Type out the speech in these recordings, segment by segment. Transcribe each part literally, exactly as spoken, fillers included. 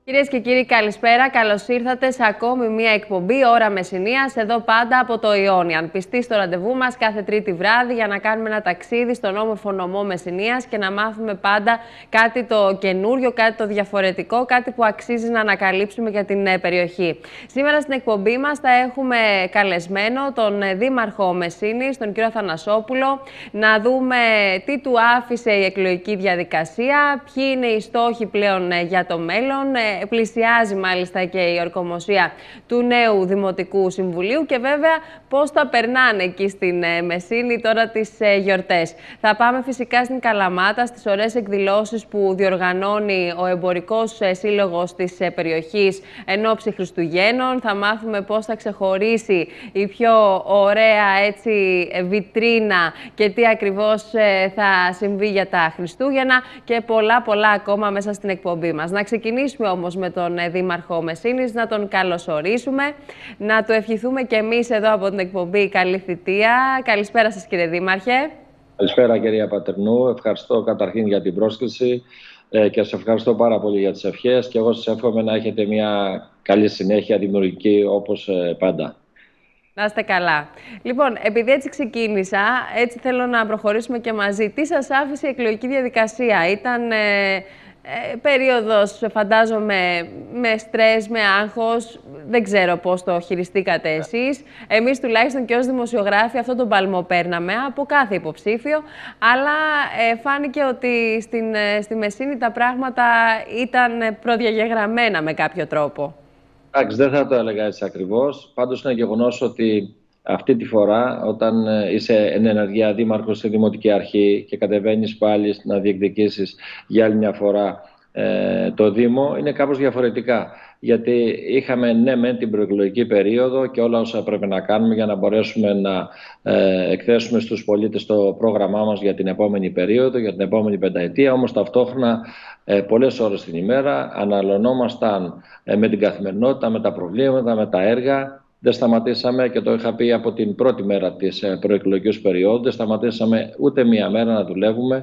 Κυρίες και κύριοι, καλησπέρα. Καλώς ήρθατε σε ακόμη μία εκπομπή Ώρα Μεσσηνίας, εδώ πάντα από το Ιόνιαν. Πιστοί στο ραντεβού μας κάθε Τρίτη βράδυ για να κάνουμε ένα ταξίδι στον όμορφο νομό Μεσσηνίας και να μάθουμε πάντα κάτι το καινούριο, κάτι το διαφορετικό, κάτι που αξίζει να ανακαλύψουμε για την περιοχή. Σήμερα στην εκπομπή μας θα έχουμε καλεσμένο τον Δήμαρχο Μεσσήνης, τον κύριο Θανασόπουλο, να δούμε τι του άφησε η εκλογική διαδικασία, ποιοι είναι οι στόχοι πλέον για το μέλλον. Πλησιάζει μάλιστα και η ορκομοσία του νέου Δημοτικού Συμβουλίου και βέβαια πώς τα περνάνε εκεί στην Μεσσήνη τώρα τις γιορτές. Θα πάμε φυσικά στην Καλαμάτα, στις ωραίες εκδηλώσεις που διοργανώνει ο Εμπορικός Σύλλογος της περιοχής εν ώψη Χριστουγέννων. Θα μάθουμε πώς θα ξεχωρίσει η πιο ωραία έτσι, βιτρίνα και τι ακριβώς θα συμβεί για τα Χριστούγεννα και πολλά πολλά ακόμα μέσα στην εκπομπή μας. Να ξεκινήσουμε όμως με τον Δήμαρχο Μεσσήνης, να τον καλωσορίσουμε, να του ευχηθούμε και εμείς εδώ από την εκπομπή καλή θητεία. Καλησπέρα σας κύριε Δήμαρχε. Καλησπέρα κυρία Πατερνού. Ευχαριστώ καταρχήν για την πρόσκληση ε, και σας ευχαριστώ πάρα πολύ για τις ευχές και εγώ σας εύχομαι να έχετε μια καλή συνέχεια δημιουργική όπως ε, πάντα. Να είστε καλά. Λοιπόν, επειδή έτσι ξεκίνησα, έτσι θέλω να προχωρήσουμε και μαζί. Τι σας άφησε η εκλογική διαδικασία? Ήταν... Ε, Ε, περίοδος, φαντάζομαι, με στρες, με άγχος. Δεν ξέρω πώς το χειριστήκατε εσείς. Εμείς τουλάχιστον και ως δημοσιογράφοι αυτό τον παλμό παίρναμε από κάθε υποψήφιο. Αλλά ε, φάνηκε ότι στην, ε, στη Μεσσήνη τα πράγματα ήταν προδιαγεγραμμένα με κάποιο τρόπο. Εντάξει, δεν θα το έλεγα έτσι ακριβώς. Πάντως είναι γεγονός ότι αυτή τη φορά, όταν είσαι εν ενεργεία δήμαρχος στη Δημοτική Αρχή και κατεβαίνεις πάλι να διεκδικήσεις για άλλη μια φορά ε, το Δήμο, είναι κάπως διαφορετικά. Γιατί είχαμε ναι μεν την προεκλογική περίοδο και όλα όσα πρέπει να κάνουμε για να μπορέσουμε να ε, εκθέσουμε στους πολίτες το πρόγραμμά μας για την επόμενη περίοδο, για την επόμενη πενταετία. Όμως ταυτόχρονα ε, πολλές ώρες την ημέρα αναλωνόμασταν ε, με την καθημερινότητα, με τα προβλήματα, με τα έργα. Δεν σταματήσαμε και το είχα πει από την πρώτη μέρα της προεκλογικής περίοδου. Δεν σταματήσαμε ούτε μία μέρα να δουλεύουμε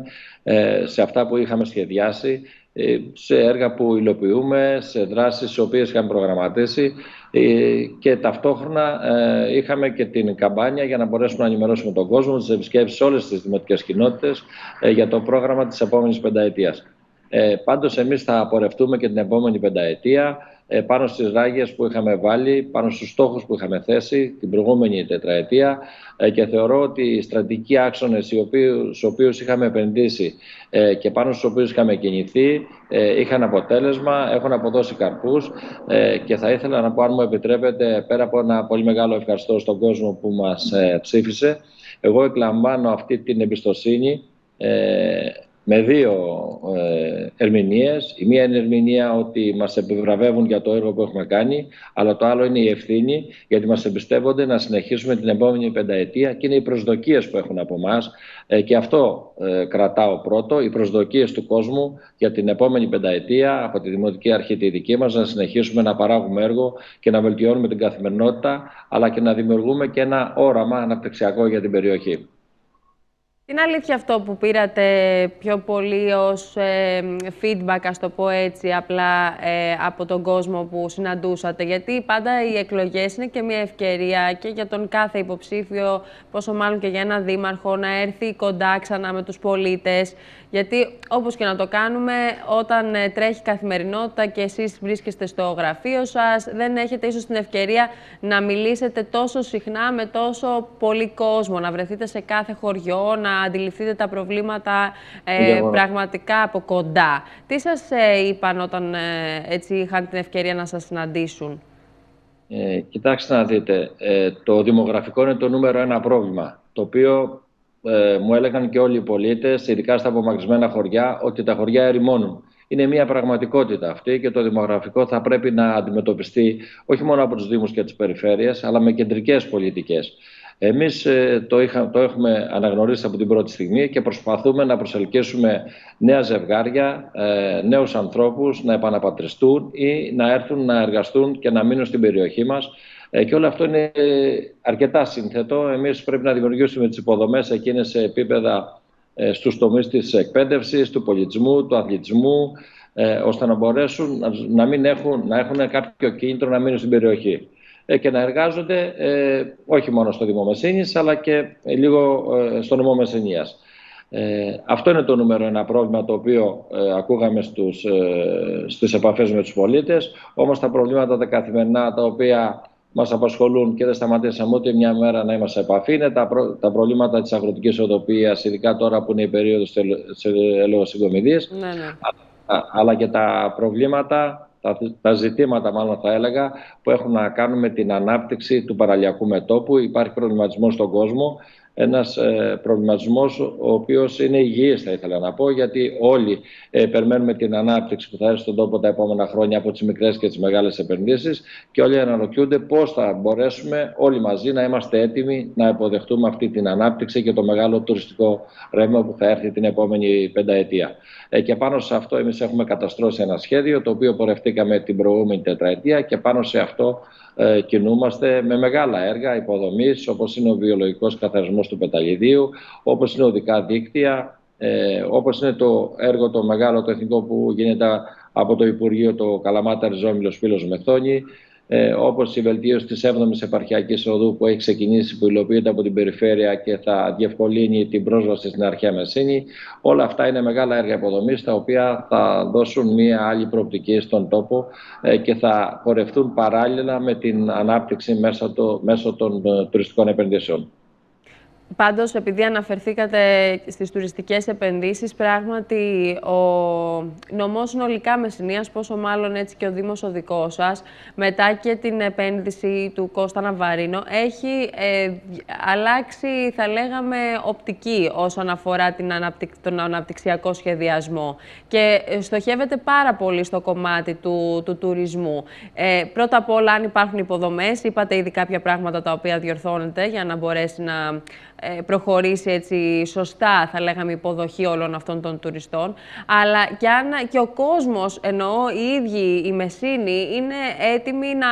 σε αυτά που είχαμε σχεδιάσει, σε έργα που υλοποιούμε, σε δράσεις τις οποίες είχαμε προγραμματίσει και ταυτόχρονα είχαμε και την καμπάνια για να μπορέσουμε να ενημερώσουμε τον κόσμο, τις επισκέψεις σε όλες τις δημοτικές κοινότητες για το πρόγραμμα της επόμενης πενταετίας. Πάντως εμείς θα πορευτούμε και την επόμενη πενταετία πάνω στις ράγες που είχαμε βάλει, πάνω στους στόχους που είχαμε θέσει την προηγούμενη τετραετία και θεωρώ ότι οι στρατηγικοί άξονες στους οποίους είχαμε επενδύσει και πάνω στους οποίους είχαμε κινηθεί είχαν αποτέλεσμα, έχουν αποδώσει καρπούς και θα ήθελα να πω, αν μου επιτρέπετε, πέρα από ένα πολύ μεγάλο ευχαριστώ στον κόσμο που μας ψήφισε, εγώ εκλαμβάνω αυτή την εμπιστοσύνη με δύο ε, ερμηνείες. Η μία είναι ερμηνεία ότι μας επιβραβεύουν για το έργο που έχουμε κάνει, αλλά το άλλο είναι η ευθύνη, γιατί μας εμπιστεύονται να συνεχίσουμε την επόμενη πενταετία και είναι οι προσδοκίες που έχουν από εμάς. Ε, και αυτό ε, κρατάω πρώτο, οι προσδοκίες του κόσμου για την επόμενη πενταετία, από τη Δημοτική Αρχή τη δική μας, να συνεχίσουμε να παράγουμε έργο και να βελτιώνουμε την καθημερινότητα, αλλά και να δημιουργούμε και ένα όραμα αναπτυξιακό για την περιοχή. Είναι αλήθεια αυτό που πήρατε πιο πολύ ως ε, feedback, ας το πω έτσι, απλά ε, από τον κόσμο που συναντούσατε? Γιατί πάντα οι εκλογές είναι και μια ευκαιρία και για τον κάθε υποψήφιο, πόσο μάλλον και για ένα δήμαρχο, να έρθει κοντά ξανά με τους πολίτες. Γιατί όπως και να το κάνουμε, όταν ε, τρέχει καθημερινότητα και εσείς βρίσκεστε στο γραφείο σας, δεν έχετε ίσως την ευκαιρία να μιλήσετε τόσο συχνά με τόσο πολύ κόσμο, να βρεθείτε σε κάθε χωριό, να αντιληφθείτε τα προβλήματα ε, πραγματικά από κοντά. Τι σας ε, είπαν όταν ε, έτσι είχαν την ευκαιρία να σας συναντήσουν? Ε, κοιτάξτε να δείτε, ε, το δημογραφικό είναι το νούμερο ένα πρόβλημα, το οποίο ε, μου έλεγαν και όλοι οι πολίτες, ειδικά στα απομακρυσμένα χωριά, ότι τα χωριά ερημώνουν. Είναι μια πραγματικότητα αυτή και το δημογραφικό θα πρέπει να αντιμετωπιστεί όχι μόνο από τους Δήμους και τις περιφέρειες, αλλά με κεντρικές πολιτικές. Εμείς το, είχα, το έχουμε αναγνωρίσει από την πρώτη στιγμή και προσπαθούμε να προσελκύσουμε νέα ζευγάρια, νέους ανθρώπους να επαναπατριστούν ή να έρθουν να εργαστούν και να μείνουν στην περιοχή μας. Και όλο αυτό είναι αρκετά σύνθετο. Εμείς πρέπει να δημιουργήσουμε τις υποδομές εκείνες σε επίπεδα στους τομείς της εκπαίδευσης, του πολιτισμού, του αθλητισμού, ε, ώστε να μπορέσουν να, να, μην έχουν, να έχουν κάποιο κίνητρο να μείνουν στην περιοχή ε, και να εργάζονται ε, όχι μόνο στο Δήμο Μεσσήνης, αλλά και ε, λίγο ε, στο νομό Μεσσηνίας. Ε, αυτό είναι το νούμερο ένα πρόβλημα το οποίο ε, ακούγαμε στους, ε, στις επαφές με τους πολίτες. Όμως τα προβλήματα τα καθημερινά τα οποία μας απασχολούν και δεν σταματήσαμε ούτε μια μέρα να είμαστε σε επαφή είναι τα, προ, τα προβλήματα της αγροτικής οδοποιίας, ειδικά τώρα που είναι η περίοδος της ελαιοσυγκομιδής, ναι, ναι. αλλά και τα προβλήματα, τα, τα ζητήματα μάλλον θα έλεγα, που έχουν να κάνουν με την ανάπτυξη του παραλιακού μετώπου. Υπάρχει προβληματισμός στον κόσμο. Ένας ε, προβληματισμός ο οποίος είναι υγιής, θα ήθελα να πω, γιατί όλοι ε, περιμένουμε την ανάπτυξη που θα έρθει στον τόπο τα επόμενα χρόνια από τις μικρές και τις μεγάλες επενδύσεις και όλοι αναρωτιούνται πώς θα μπορέσουμε όλοι μαζί να είμαστε έτοιμοι να υποδεχτούμε αυτή την ανάπτυξη και το μεγάλο τουριστικό ρεύμα που θα έρθει την επόμενη πενταετία. Ε, και πάνω σε αυτό εμείς έχουμε καταστρώσει ένα σχέδιο το οποίο πορευτήκαμε την προηγούμενη τετραετία και πάνω σε αυτό Ε, κινούμαστε με μεγάλα έργα υποδομής, όπως είναι ο βιολογικός καθαρισμός του πεταλιδίου, όπως είναι οδικά δίκτυα, ε, όπως είναι το έργο το μεγάλο το εθνικό που γίνεται από το Υπουργείο, το Καλαμάτα Ριζόμυλος Πύλος Μεθόνη, ε, όπως η βελτίωση της έβδομης επαρχιακής οδού που έχει ξεκινήσει, που υλοποιείται από την περιφέρεια και θα διευκολύνει την πρόσβαση στην αρχαία Μεσσήνη. Όλα αυτά είναι μεγάλα έργα υποδομής, τα οποία θα δώσουν μία άλλη προοπτική στον τόπο ε, και θα πορευτούν παράλληλα με την ανάπτυξη μέσα το, μέσω των ε, τουριστικών επενδύσεων. Πάντως, επειδή αναφερθήκατε στις τουριστικές επενδύσεις, πράγματι ο νομός συνολικά Μεσσηνίας, πόσο μάλλον έτσι και ο Δήμος ο δικός σας, μετά και την επένδυση του Κώστα Ναβαρίνο, έχει ε, αλλάξει, θα λέγαμε, οπτική όσον αφορά την αναπτυ... τον αναπτυξιακό σχεδιασμό και στοχεύεται πάρα πολύ στο κομμάτι του, του τουρισμού. Ε, πρώτα απ' όλα, αν υπάρχουν υποδομές, είπατε ήδη κάποια πράγματα τα οποία διορθώνετε για να μπορέσει να προχωρήσει έτσι σωστά, θα λέγαμε, υποδοχή όλων αυτών των τουριστών. Αλλά και, αν, και ο κόσμος, εννοώ οι ίδιοι οι Μεσσήνοι, είναι έτοιμοι να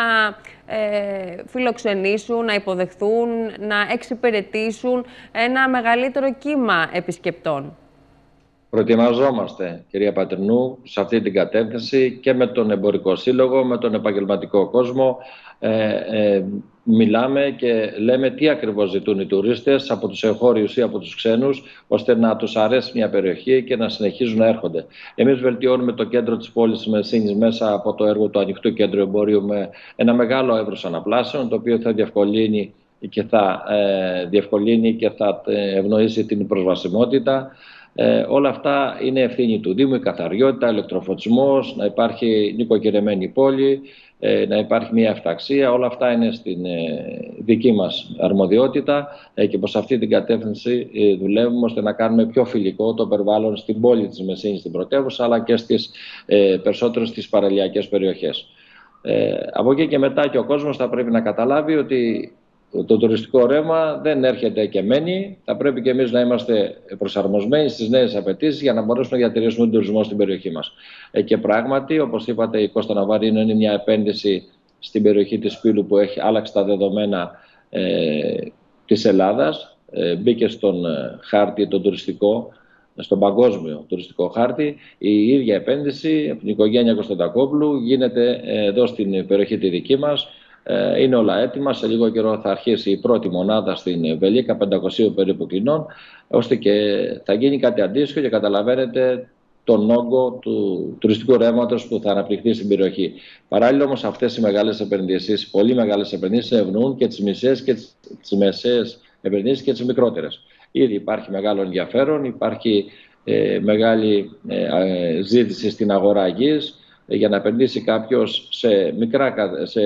ε, φιλοξενήσουν, να υποδεχθούν, να εξυπηρετήσουν ένα μεγαλύτερο κύμα επισκεπτών. Προετοιμαζόμαστε, κυρία Πατρινού, σε αυτή την κατεύθυνση και με τον Εμπορικό Σύλλογο, με τον επαγγελματικό κόσμο. Ε, ε, μιλάμε και λέμε τι ακριβώς ζητούν οι τουρίστες από τους εγχώριους ή από τους ξένους, ώστε να τους αρέσει μια περιοχή και να συνεχίζουν να έρχονται. Εμείς βελτιώνουμε το κέντρο της πόλης της Μεσσήνης μέσα από το έργο του Ανοιχτού Κέντρου Εμπορίου με ένα μεγάλο εύρος αναπλάσεων, το οποίο θα διευκολύνει και θα, ε, διευκολύνει και θα ευνοήσει την προσβασιμότητα. Ε, όλα αυτά είναι ευθύνη του Δήμου, η καθαριότητα, ηλεκτροφωτισμός, να υπάρχει νοικοκυρεμένη πόλη, ε, να υπάρχει μια αυταξία. Όλα αυτά είναι στην ε, δική μας αρμοδιότητα ε, και προς αυτή την κατεύθυνση ε, δουλεύουμε ώστε να κάνουμε πιο φιλικό το περιβάλλον στην πόλη της Μεσσήνης, στην πρωτεύουσα, αλλά και στις ε, περισσότερες στις παραλιακές περιοχές. Ε, από εκεί και μετά και ο κόσμος θα πρέπει να καταλάβει ότι το τουριστικό ρεύμα δεν έρχεται και μένει. Θα πρέπει και εμείς να είμαστε προσαρμοσμένοι στις νέες απαιτήσεις για να μπορέσουμε να διατηρήσουμε τον τουρισμό στην περιοχή μας. Ε, και πράγματι, όπως είπατε, η Κώστα Ναβαρίνο είναι μια επένδυση στην περιοχή της Πύλου που έχει άλλαξει τα δεδομένα ε, της Ελλάδας. Ε, μπήκε στον ε, χάρτη τον τουριστικό, στον παγκόσμιο τουριστικό χάρτη. Η ίδια επένδυση από την οικογένεια Κωνσταντακόπουλου γίνεται ε, εδώ στην περιοχή τη δική μας. Είναι όλα έτοιμα. Σε λίγο καιρό θα αρχίσει η πρώτη μονάδα στην Βελίκα, πεντακόσια περίπου κοινών, ώστε και θα γίνει κάτι αντίστοιχο και καταλαβαίνετε τον όγκο του τουριστικού ρεύματος που θα αναπτυχθεί στην περιοχή. Παράλληλα όμως αυτές οι μεγάλες επενδύσεις, πολύ μεγάλες επενδύσεις, ευνοούν και τις μισές και τις μεσαίες επενδύσεις και τις μικρότερες. Ήδη υπάρχει μεγάλο ενδιαφέρον, υπάρχει ε, μεγάλη ε, ζήτηση στην αγορά γης, για να επενδύσει κάποιος σε, μικρά, σε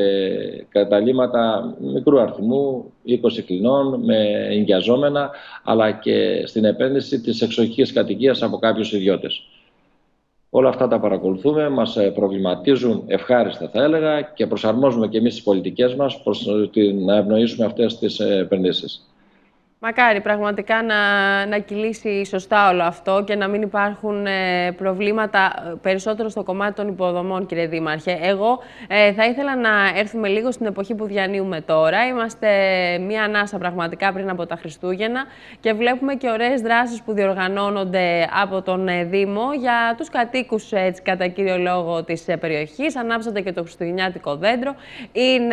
καταλύματα μικρού αριθμού, είκοσι κλινών, με ενοικιαζόμενα, αλλά και στην επένδυση της εξοχικής κατοικίας από κάποιους ιδιώτες. Όλα αυτά τα παρακολουθούμε, μας προβληματίζουν ευχάριστα θα έλεγα και προσαρμόζουμε και εμείς τις πολιτικές μας προς να ευνοήσουμε αυτές τις επενδύσεις. Μακάρι πραγματικά να, να κυλήσει σωστά όλο αυτό και να μην υπάρχουν ε, προβλήματα περισσότερο στο κομμάτι των υποδομών, κύριε Δήμαρχε. Εγώ ε, θα ήθελα να έρθουμε λίγο στην εποχή που διανύουμε τώρα. Είμαστε μία ανάσα πραγματικά πριν από τα Χριστούγεννα και βλέπουμε και ωραίες δράσεις που διοργανώνονται από τον ε, Δήμο για τους κατοίκους, έτσι, κατά κύριο λόγο, της ε, περιοχής. Ανάψατε και το χριστουγεννιάτικο δέντρο. Είναι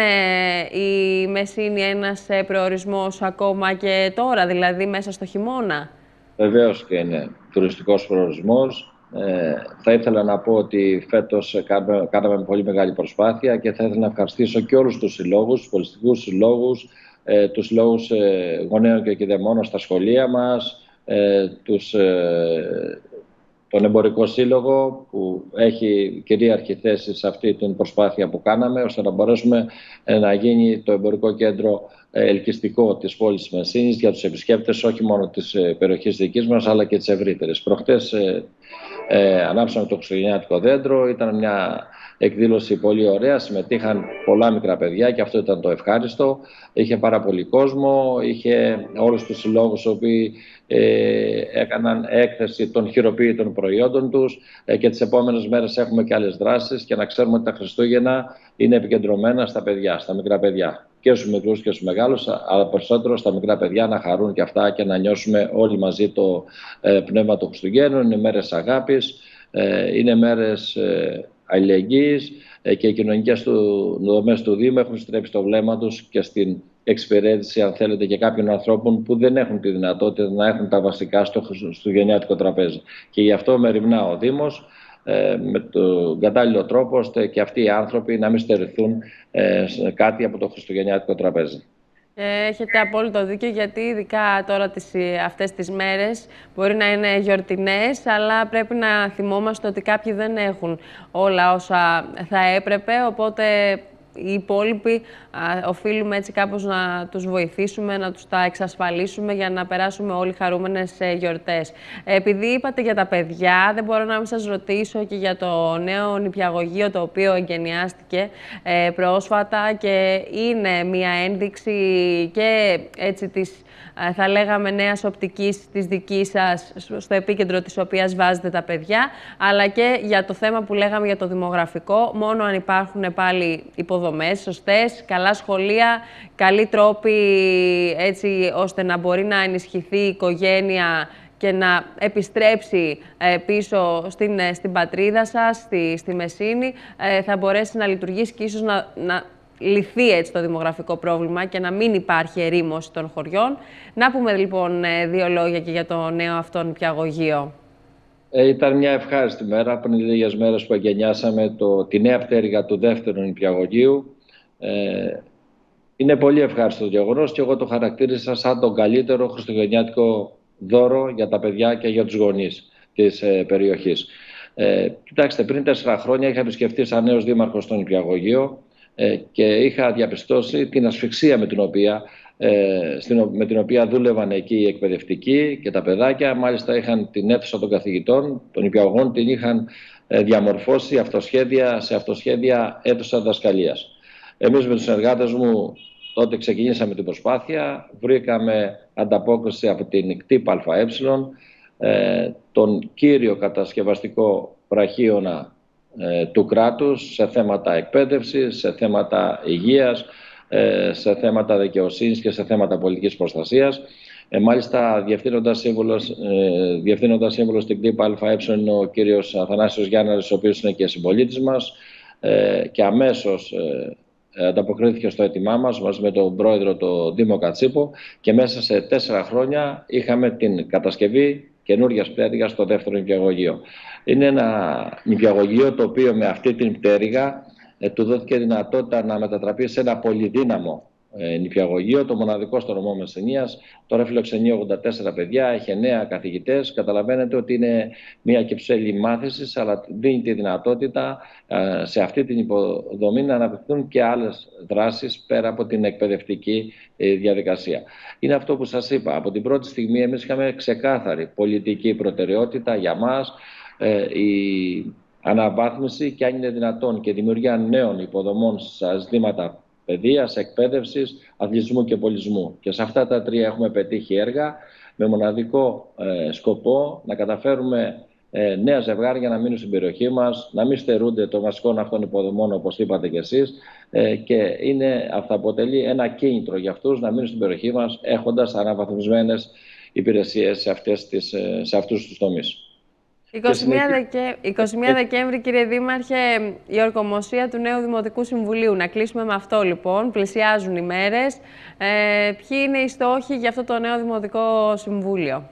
η Μεσσήνη ένας ε, προορισμός ακόμα και τώρα, δηλαδή μέσα στο χειμώνα? Βεβαίως και είναι τουριστικός προορισμός. Ε, θα ήθελα να πω ότι φέτος κάναμε, κάναμε πολύ μεγάλη προσπάθεια και θα ήθελα να ευχαριστήσω και όλους τους συλλόγους, τους πολιτιστικούς συλλόγους, ε, τους συλλόγους ε, γονέων και κηδεμόνων στα σχολεία μας, ε, τους, ε, τον Εμπορικό Σύλλογο που έχει κυρίαρχη θέση σε αυτή την προσπάθεια που κάναμε, ώστε να μπορέσουμε ε, να γίνει το εμπορικό κέντρο ελκυστικό της πόλης της Μεσσήνης για τους επισκέπτες, όχι μόνο της περιοχής δικής μας, αλλά και της ευρύτερης. Προχτές ε, ε, ανάψαμε το χριστουγεννιάτικο δέντρο, ήταν μια εκδήλωση πολύ ωραία, συμμετείχαν πολλά μικρά παιδιά και αυτό ήταν το ευχάριστο. Είχε πάρα πολύ κόσμο, είχε όλους τους συλλόγους οι οποίοι ε, έκαναν έκθεση των χειροποίητων προϊόντων τους ε, και τις επόμενες μέρες έχουμε και άλλες δράσεις και να ξέρουμε ότι τα Χριστούγεννα είναι επικεντρωμένα στα παιδιά, στα μικρά παιδιά. Και στους μικρούς και στους μεγάλους, αλλά περισσότερο στα μικρά παιδιά, να χαρούν και αυτά και να νιώσουμε όλοι μαζί το ε, πνεύμα των Χριστουγέννων. Είναι μέρες αγάπης, ε, είναι μέρες ε, αλληλεγγύης ε, και οι κοινωνικές του, δομές του Δήμου έχουν στρέψει το βλέμμα τους και στην εξυπηρέτηση, αν θέλετε, και κάποιων ανθρώπων που δεν έχουν τη δυνατότητα να έχουν τα βασικά στο χριστουγεννιάτικο τραπέζι. Και γι' αυτό μεριμνά ο Δήμος με τον κατάλληλο τρόπο, ώστε και αυτοί οι άνθρωποι να μην στερηθούν σε κάτι από το χριστουγεννιάτικο τραπέζι. Έχετε απόλυτο δίκιο, γιατί ειδικά τώρα τις, αυτές τις μέρες μπορεί να είναι γιορτινές, αλλά πρέπει να θυμόμαστε ότι κάποιοι δεν έχουν όλα όσα θα έπρεπε, οπότε οι υπόλοιποι α, οφείλουμε έτσι κάπως να τους βοηθήσουμε, να τους τα εξασφαλίσουμε για να περάσουμε όλοι χαρούμενες ε, γιορτές. Επειδή είπατε για τα παιδιά, δεν μπορώ να μην σας ρωτήσω και για το νέο νηπιαγωγείο, το οποίο εγκαινιάστηκε ε, πρόσφατα και είναι μια ένδειξη και έτσι της, θα λέγαμε, νέας οπτικής της δικής σας, στο επίκεντρο της οποίας βάζετε τα παιδιά, αλλά και για το θέμα που λέγαμε για το δημογραφικό. Μόνο αν υπάρχουν πάλι υποδομές σωστές, καλά σχολεία, καλοί τρόποι, έτσι ώστε να μπορεί να ενισχυθεί η οικογένεια και να επιστρέψει ε, πίσω στην, στην πατρίδα σας, στη, στη Μεσσήνη, ε, θα μπορέσει να λειτουργήσει και ίσως να, να λυθεί έτσι το δημογραφικό πρόβλημα και να μην υπάρχει ερήμωση των χωριών. Να πούμε λοιπόν δύο λόγια και για το νέο αυτό νηπιαγωγείο. Ε, ήταν μια ευχάριστη μέρα, πριν λίγες μέρες που εγκαινιάσαμε το, τη νέα πτέρυγα του δεύτερου νηπιαγωγείου. Ε, είναι πολύ ευχάριστο το γεγονός και εγώ το χαρακτήρισα σαν τον καλύτερο χριστουγεννιάτικο δώρο για τα παιδιά και για τους γονείς της ε, περιοχής. Ε, κοιτάξτε, πριν τέσσερα χρόνια είχα επισκεφτεί σαν νέος δήμαρχος στο νηπιαγωγείο και είχα διαπιστώσει την ασφυξία με την οποία, με την οποία δούλευαν εκεί οι εκπαιδευτικοί και τα παιδάκια. Μάλιστα είχαν την αίθουσα των καθηγητών, των νηπιαγωγών, την είχαν διαμορφώσει αυτοσχέδια, σε αυτοσχέδια αίθουσα διδασκαλίας. Εμείς με τους συνεργάτες μου τότε ξεκινήσαμε την προσπάθεια, βρήκαμε ανταπόκριση από την ΚΤΙΠ ΑΕ, τον κύριο κατασκευαστικό βραχίωνα του κράτους σε θέματα εκπαίδευσης, σε θέματα υγείας, σε θέματα δικαιοσύνης και σε θέματα πολιτικής προστασίας. Ε, μάλιστα, διευθύνοντας σύμβουλος, ε, διευθύνοντας σύμβουλος στην ΚΤΙΠ ΑΕ είναι ο κύριος Αθανάσιος Γιάνναρης, ο οποίος είναι και συμπολίτης μας ε, και αμέσως ε, ανταποκρίθηκε στο αίτημά μας μαζί με τον πρόεδρο, τον Δήμο Κατσίπο, και μέσα σε τέσσερα χρόνια είχαμε την κατασκευή καινούργιας πτέρυγας στο δεύτερο νηπιαγωγείο. Είναι ένα νηπιαγωγείο το οποίο με αυτή την πτέρυγα ε, του δόθηκε δυνατότητα να μετατραπεί σε ένα πολυδύναμο ε, νηπιαγωγείο, το μοναδικό στο νομό Μεσσηνίας. Τώρα φιλοξενεί ογδόντα τέσσερα παιδιά, έχει εννέα καθηγητές. Καταλαβαίνετε ότι είναι μια κυψέλη μάθησης, αλλά δίνει τη δυνατότητα ε, σε αυτή την υποδομή να αναπτυχθούν και άλλες δράσεις πέρα από την εκπαιδευτική ε, διαδικασία. Είναι αυτό που σας είπα. Από την πρώτη στιγμή εμείς είχαμε ξεκάθαρη πολιτική προτεραιότητα για μας, ε, η αναβάθμιση και, αν είναι δυνατόν, και δημιουργία νέων υποδομών στα ζητήματα παιδείας, εκπαίδευσης, αθλητισμού και πολιτισμού. Και σε αυτά τα τρία έχουμε πετύχει έργα με μοναδικό ε, σκοπό να καταφέρουμε ε, νέα ζευγάρια να μείνουν στην περιοχή μας, να μην στερούνται των βασικών αυτών υποδομών, όπως είπατε κι εσείς, ε, και είναι, αυτό αποτελεί ένα κίνητρο για αυτούς να μείνουν στην περιοχή μας, έχοντας αναβαθμισμένες υπηρεσίες σε, αυτές τις, σε αυτούς τους τομείς. είκοσι μία Δεκέμβρη, κύριε Δήμαρχε, η ορκομοσία του νέου Δημοτικού Συμβουλίου. Να κλείσουμε με αυτό, λοιπόν. Πλησιάζουν οι μέρες. Ε, ποιοι είναι οι στόχοι για αυτό το νέο Δημοτικό Συμβούλιο?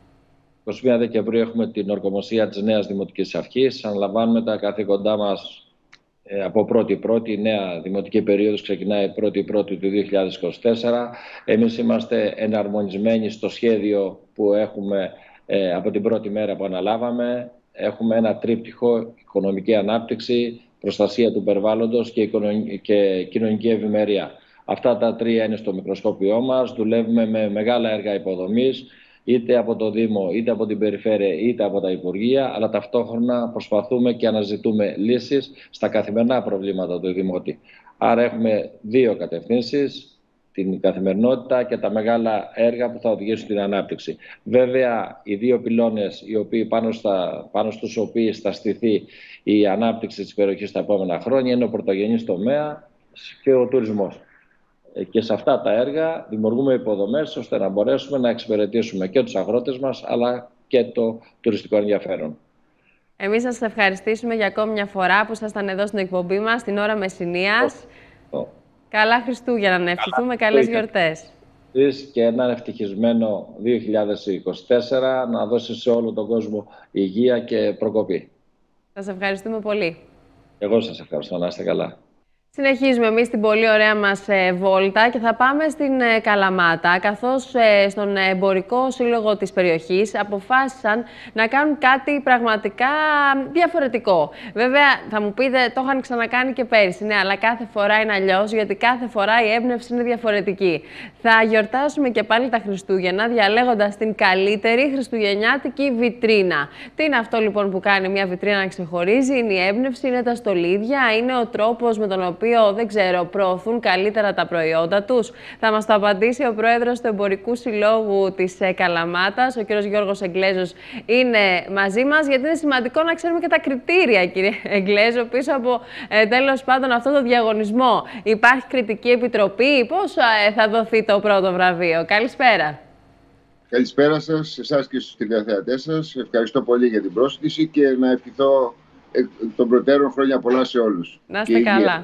είκοσι μία Δεκεμβρίου έχουμε την ορκομοσία της νέας Δημοτικής Αρχής. Αναλαμβάνουμε τα καθήκοντά μας ε, από πρώτη πρώτη. Η νέα δημοτική περίοδος ξεκινάει πρώτη πρώτη του δύο χιλιάδες είκοσι τέσσερα. Εμείς είμαστε εναρμονισμένοι στο σχέδιο που έχουμε Ε, από την πρώτη μέρα που αναλάβαμε. Έχουμε ένα τρίπτυχο: οικονομική ανάπτυξη, προστασία του περιβάλλοντος και, και κοινωνική ευημερία. Αυτά τα τρία είναι στο μικροσκόπιό μας. Δουλεύουμε με μεγάλα έργα υποδομής, είτε από το Δήμο, είτε από την Περιφέρεια, είτε από τα Υπουργεία, αλλά ταυτόχρονα προσπαθούμε και αναζητούμε λύσεις στα καθημερινά προβλήματα του Δημότη. Άρα έχουμε δύο κατευθύνσεις: την καθημερινότητα και τα μεγάλα έργα που θα οδηγήσουν την ανάπτυξη. Βέβαια, οι δύο πυλώνες οι οποίοι πάνω, στα, πάνω στους οποίους θα στηθεί η ανάπτυξη της περιοχής τα επόμενα χρόνια είναι ο πρωτογενής τομέα και ο τουρισμός. Και σε αυτά τα έργα δημιουργούμε υποδομές ώστε να μπορέσουμε να εξυπηρετήσουμε και τους αγρότες μας αλλά και το τουριστικό ενδιαφέρον. Εμείς σας ευχαριστήσουμε για ακόμη μια φορά που ήσασταν εδώ στην εκπομπή μας την ώρα Μεσσηνίας. Oh. Oh. Καλά Χριστούγεννα να ευχηθούμε, καλές γιορτές. Και ένα ευτυχισμένο δύο χιλιάδες είκοσι τέσσερα να δώσει σε όλο τον κόσμο υγεία και προκοπή. Σας ευχαριστούμε πολύ. Εγώ σας ευχαριστώ, να είστε καλά. Συνεχίζουμε εμείς την πολύ ωραία μας ε, βόλτα και θα πάμε στην ε, Καλαμάτα, καθώς ε, στον Εμπορικό Σύλλογο της περιοχής αποφάσισαν να κάνουν κάτι πραγματικά διαφορετικό. Βέβαια, θα μου πείτε, το είχαν ξανακάνει και πέρυσι, ναι, αλλά κάθε φορά είναι αλλιώς, γιατί κάθε φορά η έμπνευση είναι διαφορετική. Θα γιορτάσουμε και πάλι τα Χριστούγεννα, διαλέγοντας την καλύτερη χριστουγεννιάτικη βιτρίνα. Τι είναι αυτό λοιπόν που κάνει μια βιτρίνα να ξεχωρίζει? Είναι η έμπνευση, είναι τα στολίδια, είναι ο τρόπος με τον οποίο δεν ξέρω, προωθούν καλύτερα τα προϊόντα τους? Θα μας το απαντήσει ο πρόεδρος του Εμπορικού Συλλόγου της Καλαμάτας, ο κ. Γιώργος Εγγλέζος, είναι μαζί μας, γιατί είναι σημαντικό να ξέρουμε και τα κριτήρια, κύριε Εγγλέζο, πίσω από ε, τέλος πάντων αυτό το διαγωνισμό. Υπάρχει κριτική επιτροπή? Πώς ε, θα δοθεί το πρώτο βραβείο? Καλησπέρα. Καλησπέρα σας, σε εσάς και στους τηλεθεατές σας. Ευχαριστώ πολύ για την πρόσκληση και να ευχηθώ εκ των προτέρων χρόνια πολλά σε όλους. Να είστε καλά.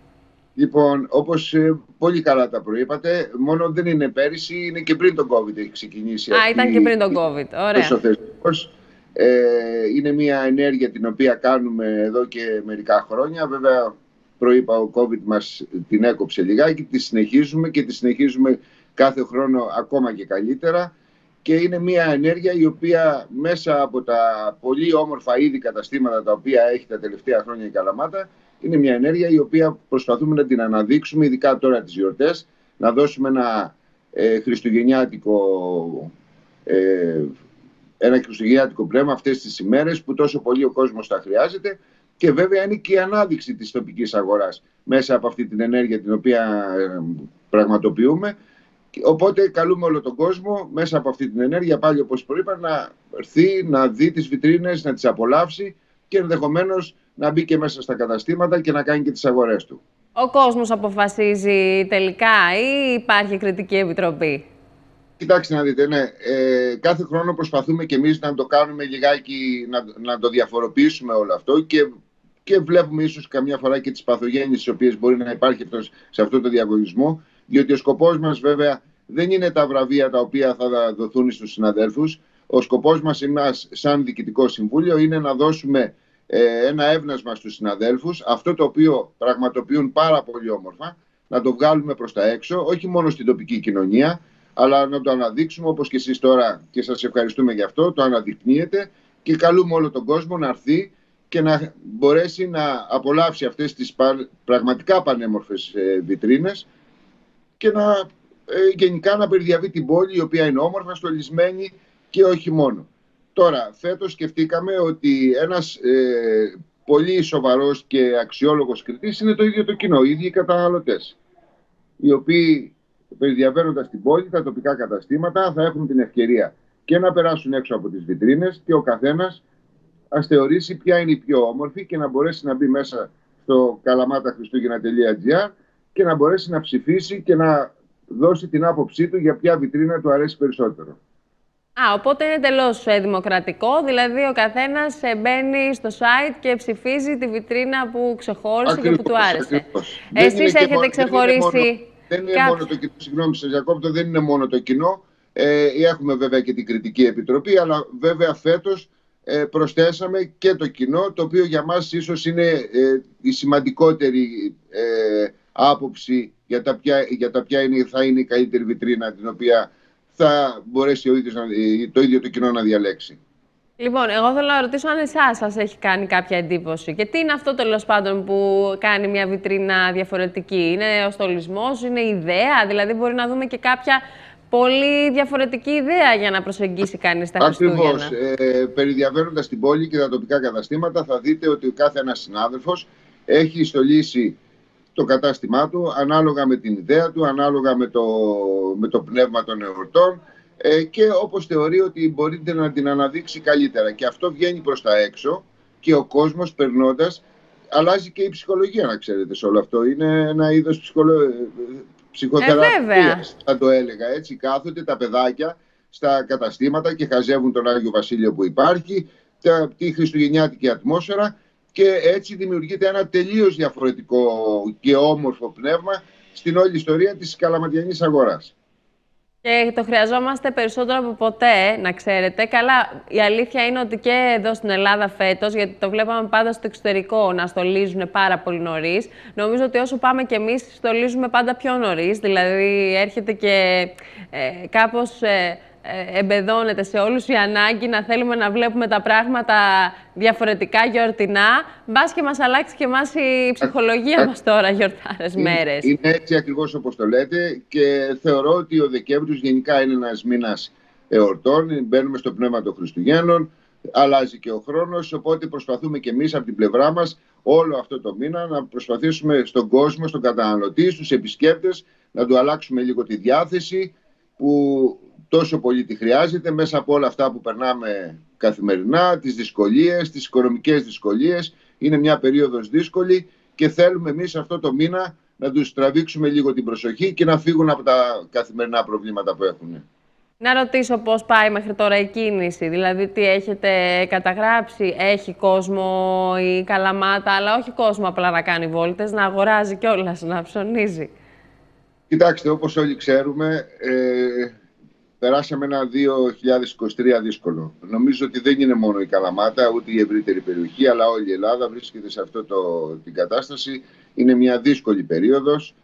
Λοιπόν, όπως ε, πολύ καλά τα προείπατε, μόνο δεν είναι πέρυσι, είναι και πριν τον COVID έχει ξεκινήσει. Α, ήταν και πριν τον COVID, ωραία. Ε, είναι μια ενέργεια την οποία κάνουμε εδώ και μερικά χρόνια. Βέβαια, προείπα, ο COVID μας την έκοψε λιγάκι, τη συνεχίζουμε και τη συνεχίζουμε κάθε χρόνο ακόμα και καλύτερα. Και είναι μια ενέργεια η οποία μέσα από τα πολύ όμορφα είδη καταστήματα τα οποία έχει τα τελευταία χρόνια η Καλαμάτα, είναι μια ενέργεια η οποία προσπαθούμε να την αναδείξουμε, ειδικά τώρα τις γιορτές, να δώσουμε ένα ε, χριστουγεννιάτικο, ε, ένα χριστουγεννιάτικο πνεύμα αυτές τις ημέρες που τόσο πολύ ο κόσμος τα χρειάζεται, και βέβαια είναι και η ανάδειξη της τοπικής αγοράς μέσα από αυτή την ενέργεια την οποία ε, πραγματοποιούμε. Οπότε καλούμε όλο τον κόσμο μέσα από αυτή την ενέργεια, πάλι όπως προείπα, να έρθει, να δει τις βιτρίνες, να τις απολαύσει και ενδεχομένως να μπει και μέσα στα καταστήματα και να κάνει και τις αγορές του. Ο κόσμος αποφασίζει τελικά ή υπάρχει κριτική επιτροπή? Κοιτάξτε να δείτε, ναι, ε, κάθε χρόνο προσπαθούμε και εμείς να το κάνουμε λιγάκι, να, να το διαφοροποιήσουμε όλο αυτό και, και βλέπουμε ίσως καμιά φορά και τις παθογένειες τις οποίες μπορεί να υπάρχει αυτός, σε αυτό το διαγωνισμό, διότι ο σκοπός μας βέβαια δεν είναι τα βραβεία τα οποία θα δοθούν στους συναδέλφους. Ο σκοπός μας εμάς σαν Διοικητικό Συμβούλιο είναι να δώσουμε ε, ένα έβνασμα στους συναδέλφους, αυτό το οποίο πραγματοποιούν πάρα πολύ όμορφα, να το βγάλουμε προς τα έξω, όχι μόνο στην τοπική κοινωνία, αλλά να το αναδείξουμε όπως και εσείς τώρα, και σας ευχαριστούμε γι' αυτό, το αναδεικνύετε, και καλούμε όλο τον κόσμο να έρθει και να μπορέσει να απολαύσει αυτές τις πραγματικά πανέμορφες ε, βιτρίνες και να ε, γενικά να περιδιαβεί την πόλη, η οποία είναι όμορφα, στολισμένη και όχι μόνο. Τώρα, φέτος σκεφτήκαμε ότι ένας ε, πολύ σοβαρός και αξιόλογος κριτής είναι το ίδιο το κοινό, οι ίδιοι οι καταναλωτές. οι οποίοι περιδιαβαίνοντας την πόλη, τα τοπικά καταστήματα θα έχουν την ευκαιρία και να περάσουν έξω από τις βιτρίνες και ο καθένας ας θεωρήσει ποια είναι η πιο όμορφη και να μπορέσει να μπει μέσα στο καλαμάταχριστούγεννα τελεία τζι άρ και να μπορέσει να ψηφίσει και να δώσει την άποψή του για ποια βιτρίνα του αρέσει περισσότερο. Α, οπότε είναι τελώς ε, δημοκρατικό, δηλαδή ο καθένας ε, μπαίνει στο site και ψηφίζει τη βιτρίνα που ξεχώρισε Ακριβώς, και που του άρεσε. Ακριβώς. Εσείς έχετε μόνο, ξεχωρίσει... Δεν είναι μόνο, μόνο το κοινό, συγγνώμη σας Διακόπτω, δεν είναι μόνο το κοινό. Ε, έχουμε βέβαια και την Κριτική Επιτροπή, αλλά βέβαια φέτος ε, προσθέσαμε και το κοινό, το οποίο για μας ίσως είναι ε, η σημαντικότερη ε, άποψη για τα ποια, για τα ποια είναι, θα είναι η καλύτερη βιτρίνα την οποία θα μπορέσει ο ίδιος, το ίδιο το κοινό να διαλέξει. Λοιπόν, εγώ θέλω να ρωτήσω αν εσάς σας έχει κάνει κάποια εντύπωση. Και τι είναι αυτό τέλος πάντων που κάνει μια βιτρίνα διαφορετική? Είναι ο στολισμός, είναι η ιδέα? Δηλαδή μπορεί να δούμε και κάποια πολύ διαφορετική ιδέα για να προσεγγίσει κανείς τα Χριστούγεννα. Ακριβώς. Ε, περιδιαβαίνοντας την πόλη και τα τοπικά καταστήματα θα δείτε ότι κάθε ένας συνάδελφος έχει στολίσει το κατάστημά του ανάλογα με την ιδέα του, ανάλογα με το, με το πνεύμα των εορτών ε, και όπως θεωρεί ότι μπορείτε να την αναδείξει καλύτερα. Και αυτό βγαίνει προς τα έξω και ο κόσμος περνώντας αλλάζει και η ψυχολογία, να ξέρετε, σε όλο αυτό. Είναι ένα είδος ψυχολο... ψυχοθεραπείας, ε, θα το έλεγα έτσι. Κάθονται τα παιδάκια στα καταστήματα και χαζεύουν τον Άγιο Βασίλειο που υπάρχει, τα, τη χριστουγεννιάτικη ατμόσφαιρα, και έτσι δημιουργείται ένα τελείως διαφορετικό και όμορφο πνεύμα στην όλη ιστορία της καλαματιανής αγοράς. Και το χρειαζόμαστε περισσότερο από ποτέ, να ξέρετε. Καλά, η αλήθεια είναι ότι και εδώ στην Ελλάδα φέτος, γιατί το βλέπαμε πάντα στο εξωτερικό να στολίζουν πάρα πολύ νωρίς, νομίζω ότι όσο πάμε κι εμείς στολίζουμε πάντα πιο νωρίς. Δηλαδή έρχεται και ε, κάπως... Ε, εμπεδώνεται σε όλους η ανάγκη να θέλουμε να βλέπουμε τα πράγματα διαφορετικά, γιορτινά. Μπας και μας αλλάξει και εμάς η ψυχολογία μας τώρα, γιορτάρες μέρες. Είναι έτσι ακριβώς όπως το λέτε και θεωρώ ότι ο Δεκέμβριος γενικά είναι ένας μήνας εορτών. Μπαίνουμε στο πνεύμα των Χριστουγέννων, αλλάζει και ο χρόνος, οπότε προσπαθούμε και εμείς από την πλευρά μας όλο αυτό το μήνα να προσπαθήσουμε στον κόσμο, στον καταναλωτή, στους επισκέπτες, να του αλλάξουμε λίγο τη διάθεση που τόσο πολύ τη χρειάζεται μέσα από όλα αυτά που περνάμε καθημερινά, τις δυσκολίες, τις οικονομικές δυσκολίες. Είναι μια περίοδος δύσκολη και θέλουμε εμείς αυτό το μήνα να τους τραβήξουμε λίγο την προσοχή και να φύγουν από τα καθημερινά προβλήματα που έχουν. Να ρωτήσω πώς πάει μέχρι τώρα η κίνηση, δηλαδή τι έχετε καταγράψει, έχει κόσμο η Καλαμάτα, αλλά όχι κόσμο απλά να κάνει βόλτες, να αγοράζει κιόλας, να ψωνίζει? Κοιτάξτε, όπως όλοι ξέρουμε, ε, περάσαμε ένα δύο χιλιάδες είκοσι τρία δύσκολο. Νομίζω ότι δεν είναι μόνο η Καλαμάτα, ούτε η ευρύτερη περιοχή, αλλά όλη η Ελλάδα βρίσκεται σε αυτή την κατάσταση. Είναι μια δύσκολη περίοδος.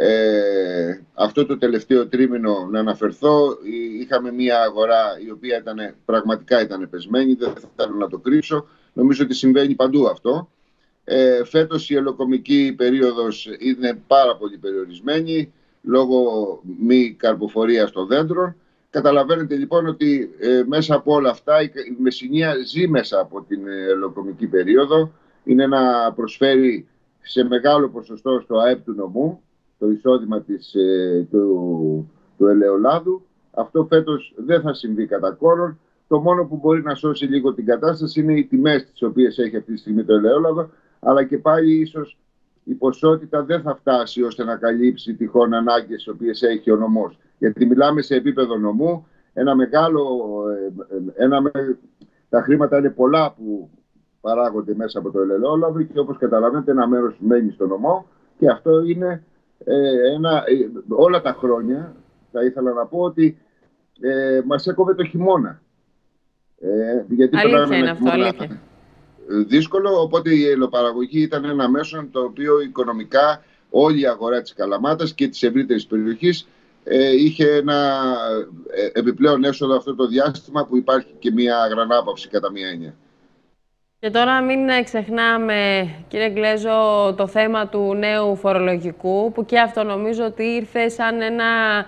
Ε, αυτό το τελευταίο τρίμηνο, να αναφερθώ, είχαμε μια αγορά η οποία ήταν, πραγματικά ήταν πεσμένη, δεν θα θέλω να το κρύψω. Νομίζω ότι συμβαίνει παντού αυτό. Ε, φέτος η ελοκομική περίοδος είναι πάρα πολύ περιορισμένη λόγω μη καρποφορίας των δέντρων. Καταλαβαίνετε λοιπόν ότι ε, μέσα από όλα αυτά η Μεσσηνία ζει μέσα από την ελοκομική περίοδο. Είναι να προσφέρει σε μεγάλο ποσοστό στο ΑΕΠ του νομού το εισόδημα της, ε, του, του ελαιολάδου. Αυτό φέτος δεν θα συμβεί κατά κόρον. Το μόνο που μπορεί να σώσει λίγο την κατάσταση είναι οι τιμές τις οποίες έχει αυτή τη στιγμή το ελαιόλαδο, αλλά και πάλι ίσως η ποσότητα δεν θα φτάσει ώστε να καλύψει τυχόν ανάγκες τις οποίες έχει ο νομός. Γιατί μιλάμε σε επίπεδο νομού, ένα μεγάλο, ένα, τα χρήματα είναι πολλά που παράγονται μέσα από το ελαιόλαδο και όπως καταλαβαίνετε ένα μέρος μένει στο νομό και αυτό είναι ε, ένα, ε, όλα τα χρόνια θα ήθελα να πω ότι ε, μας έκοβε το χειμώνα. Ε, γιατί αλήθεια είναι αυτό, αλήθεια. Δύσκολο, οπότε η ελαιοπαραγωγή ήταν ένα μέσο το οποίο οικονομικά όλη η αγορά της Καλαμάτας και της ευρύτερης περιοχής ε, είχε ένα ε, επιπλέον έσοδο αυτό το διάστημα που υπάρχει και μια αγρανάπαυση κατά μία έννοια. Και τώρα μην ξεχνάμε, κύριε Γκλέζο, το θέμα του νέου φορολογικού, που και αυτό νομίζω ότι ήρθε σαν ένα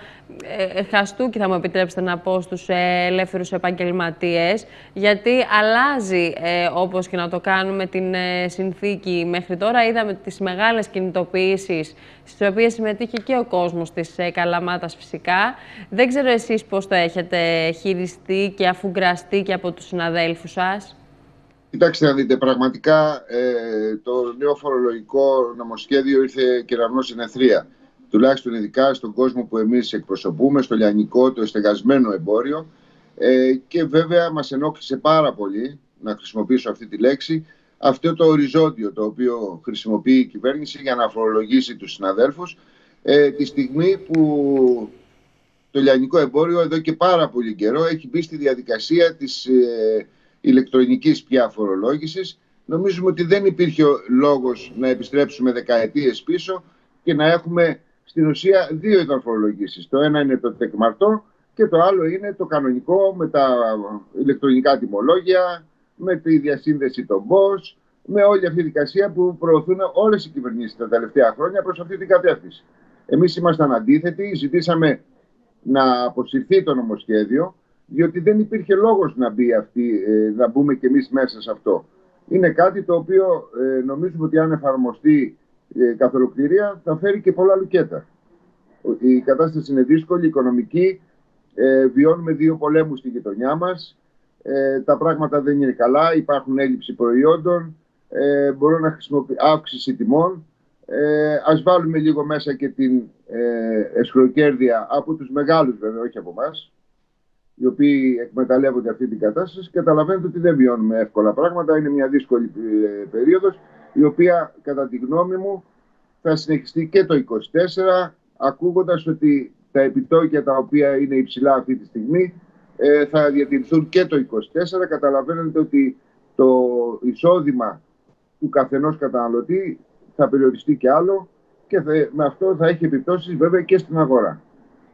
ε, χαστούκι, θα μου επιτρέψετε να πω, στους ελεύθερους επαγγελματίες, γιατί αλλάζει, ε, όπως και να το κάνουμε, την ε, συνθήκη μέχρι τώρα. Είδαμε τις μεγάλες κινητοποιήσεις, στις οποίες συμμετείχε και ο κόσμος της ε, Καλαμάτας φυσικά. Δεν ξέρω εσείς πώς το έχετε χειριστεί και αφουγκραστεί και από τους συναδέλφους σας. Κοιτάξτε να δείτε, πραγματικά ε, το νέο φορολογικό νομοσχέδιο ήρθε κεραυνό συνεθρία. Τουλάχιστον ειδικά στον κόσμο που εμείς εκπροσωπούμε, στο λιανικό, το εστεγασμένο εμπόριο. Ε, και βέβαια μας ενόχλησε πάρα πολύ, να χρησιμοποιήσω αυτή τη λέξη, αυτό το οριζόντιο το οποίο χρησιμοποιεί η κυβέρνηση για να φορολογήσει τους συναδέλφους, ε, τη στιγμή που το λιανικό εμπόριο εδώ και πάρα πολύ καιρό έχει μπει στη διαδικασία της ε, ηλεκτρονικής πια φορολόγησης. Νομίζουμε ότι δεν υπήρχε λόγος να επιστρέψουμε δεκαετίες πίσω και να έχουμε στην ουσία δύο είδων φορολογήσεις. Το ένα είναι το τεκμαρτό και το άλλο είναι το κανονικό με τα ηλεκτρονικά τιμολόγια, με τη διασύνδεση των μπος, με όλη αυτή τη δικασία που προωθούν όλες οι κυβερνήσεις τα τελευταία χρόνια προς αυτή την κατεύθυνση. Εμείς ήμασταν αντίθετοι, ζητήσαμε να αποσυρθεί το νομοσχέδιο, διότι δεν υπήρχε λόγος να μπει αυτή, να μπούμε κι εμείς μέσα σε αυτό. Είναι κάτι το οποίο ε, νομίζουμε ότι αν εφαρμοστεί ε, καθ' ολοκληρία θα φέρει και πολλά λουκέτα. Η κατάσταση είναι δύσκολη, οικονομική, ε, βιώνουμε δύο πολέμους στη γειτονιά μας, ε, τα πράγματα δεν είναι καλά, υπάρχουν έλλειψη προϊόντων, ε, μπορώ να χρησιμοποιήσω αύξηση τιμών. Ε, ας βάλουμε λίγο μέσα και την ε, εσχροκέρδεια από τους μεγάλους βέβαια, όχι από εμάς, οι οποίοι εκμεταλλεύονται αυτή την κατάσταση. Καταλαβαίνετε ότι δεν βιώνουμε εύκολα πράγματα. Είναι μια δύσκολη περίοδος, η οποία κατά τη γνώμη μου θα συνεχιστεί και το είκοσι τέσσερα, ακούγοντας ότι τα επιτόκια τα οποία είναι υψηλά αυτή τη στιγμή ε, θα διατηρηθούν και το είκοσι τέσσερα. Καταλαβαίνετε ότι το εισόδημα του καθενός καταναλωτή θα περιοριστεί και άλλο και θα, με αυτό θα έχει επιπτώσεις βέβαια και στην αγορά.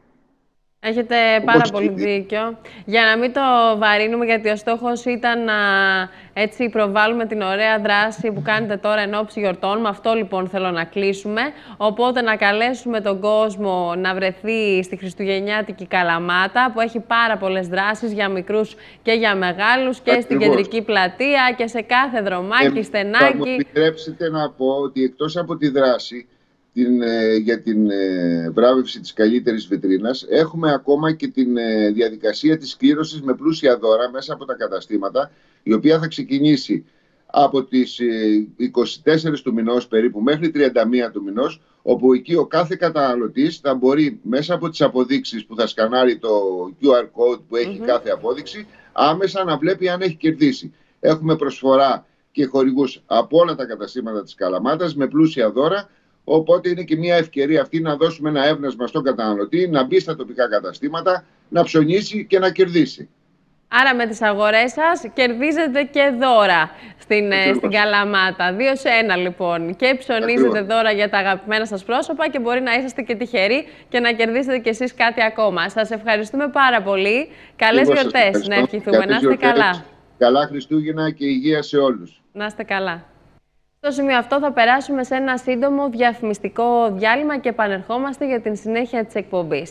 Έχετε πάρα Όπως πολύ δίκιο. Για να μην το βαρύνουμε, γιατί ο στόχος ήταν να έτσι προβάλλουμε την ωραία δράση που κάνετε τώρα εν ώψη γιορτών. Με αυτό λοιπόν θέλω να κλείσουμε. Οπότε να καλέσουμε τον κόσμο να βρεθεί στη Χριστουγεννιάτικη Καλαμάτα, που έχει πάρα πολλές δράσεις για μικρούς και για μεγάλους και Ακριβώς. στην κεντρική πλατεία και σε κάθε δρομάκι, ε, στενάκι. Θα μου επιτρέψετε να πω ότι εκτός από τη δράση Την, για την ε, βράβευση της καλύτερης βιτρίνας, έχουμε ακόμα και την ε, διαδικασία της κλήρωσης με πλούσια δώρα μέσα από τα καταστήματα, η οποία θα ξεκινήσει από τις ε, είκοσι τέσσερις του μηνός περίπου μέχρι τριάντα μία του μηνός, όπου εκεί ο κάθε καταναλωτής θα μπορεί μέσα από τις αποδείξεις που θα σκανάρει το κιου αρ code που έχει mm-hmm. κάθε απόδειξη, άμεσα να βλέπει αν έχει κερδίσει. Έχουμε προσφορά και χορηγούς από όλα τα καταστήματα της Καλαμάτας με πλούσια δώρα. Οπότε είναι και μια ευκαιρία αυτή να δώσουμε ένα έμπνευσμα στον καταναλωτή, να μπει στα τοπικά καταστήματα, να ψωνίσει και να κερδίσει. Άρα με τις αγορές σας κερδίζετε και δώρα στην, στην Καλαμάτα. Δύο σε ένα λοιπόν. Και ψωνίζετε Ακριβώς. δώρα για τα αγαπημένα σας πρόσωπα και μπορεί να είσαστε και τυχεροί και να κερδίσετε κι εσείς κάτι ακόμα. Σας ευχαριστούμε πάρα πολύ. Καλές γιορτές να ευχηθούμε. Να είστε καλά. Καλά Χριστούγεννα και υγεία σε όλους. Να είστε καλά. Στο σημείο αυτό θα περάσουμε σε ένα σύντομο διαφημιστικό διάλειμμα και επανερχόμαστε για την συνέχεια της εκπομπής.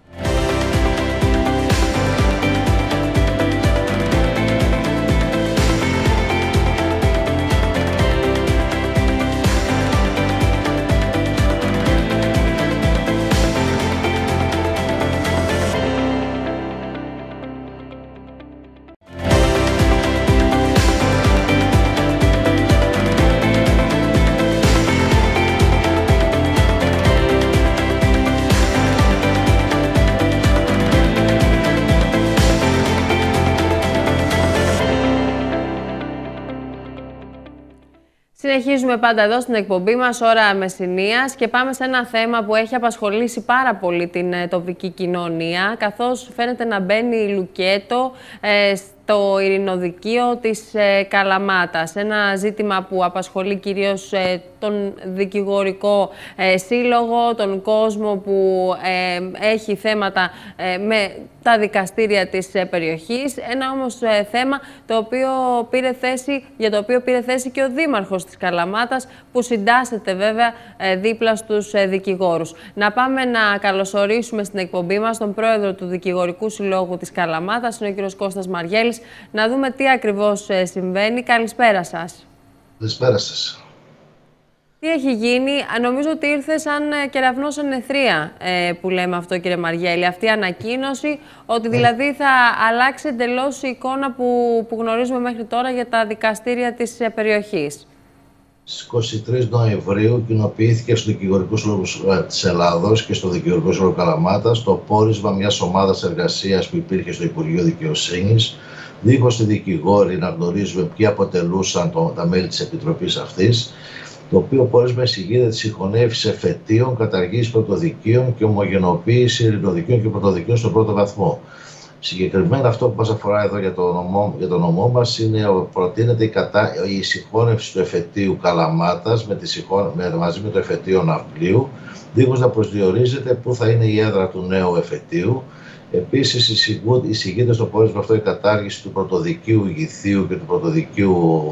Συνεχίζουμε πάντα εδώ στην εκπομπή μας Ώρα Μεσσηνίας και πάμε σε ένα θέμα που έχει απασχολήσει πάρα πολύ την τοπική κοινωνία, καθώς φαίνεται να μπαίνει λουκέτο ε, στο το ειρηνοδικείο της ε, Καλαμάτας. Ένα ζήτημα που απασχολεί κυρίως ε, τον δικηγορικό ε, σύλλογο, τον κόσμο που ε, έχει θέματα ε, με τα δικαστήρια της ε, περιοχής. Ένα όμως ε, θέμα το οποίο πήρε θέση, για το οποίο πήρε θέση και ο Δήμαρχος της Καλαμάτας, που συντάσσεται βέβαια ε, δίπλα στους ε, δικηγόρους. Να πάμε να καλωσορίσουμε στην εκπομπή μας τον πρόεδρο του Δικηγορικού Συλλόγου της Καλαμάτας, είναι ο κύριος Κώστας Μαριέλης, να δούμε τι ακριβώς ε, συμβαίνει. Καλησπέρα σας. Καλησπέρα σας. Τι έχει γίνει? Νομίζω ότι ήρθε σαν κεραυνός εν αιθρία, ε, που λέμε αυτό, κύριε Μαριέλη. Αυτή η ανακοίνωση ότι δηλαδή θα αλλάξει εντελώς η εικόνα που, που γνωρίζουμε μέχρι τώρα για τα δικαστήρια της ε, περιοχής. Στις είκοσι τρεις Νοεμβρίου κοινοποιήθηκε στο Δικηγορικό Σύλλογο της Ελλάδος και στο Δικηγορικό Σύλλογο Καλαμάτας το πόρισμα μιας ομάδας εργασίας που υπήρχε στο Υπουργείο Δικαιοσύνης, δίχως οι δικηγόροι να γνωρίζουμε ποιοι αποτελούσαν το, τα μέλη της Επιτροπής αυτής, το οποίο πόρισμα εισηγείται τη συγχωνεύση εφετείων, καταργήση πρωτοδικείων και ομογενοποίηση ειρηνοδικείων και πρωτοδικείων στον πρώτο βαθμό. Συγκεκριμένα αυτό που μας αφορά εδώ για το νομό, για το νομό μας είναι προτείνεται η, κατα... η συγχώνευση του εφετείου Καλαμάτας με τη συγχώ... με... μαζί με το εφετείο Ναυπλίου, δίχως να προσδιορίζεται πού θα είναι η έδρα του νέου εφετείου. Επίσης εισηγείται στο πόρισμα αυτό η κατάργηση του πρωτοδικείου Ηγηθίου και του πρωτοδικείου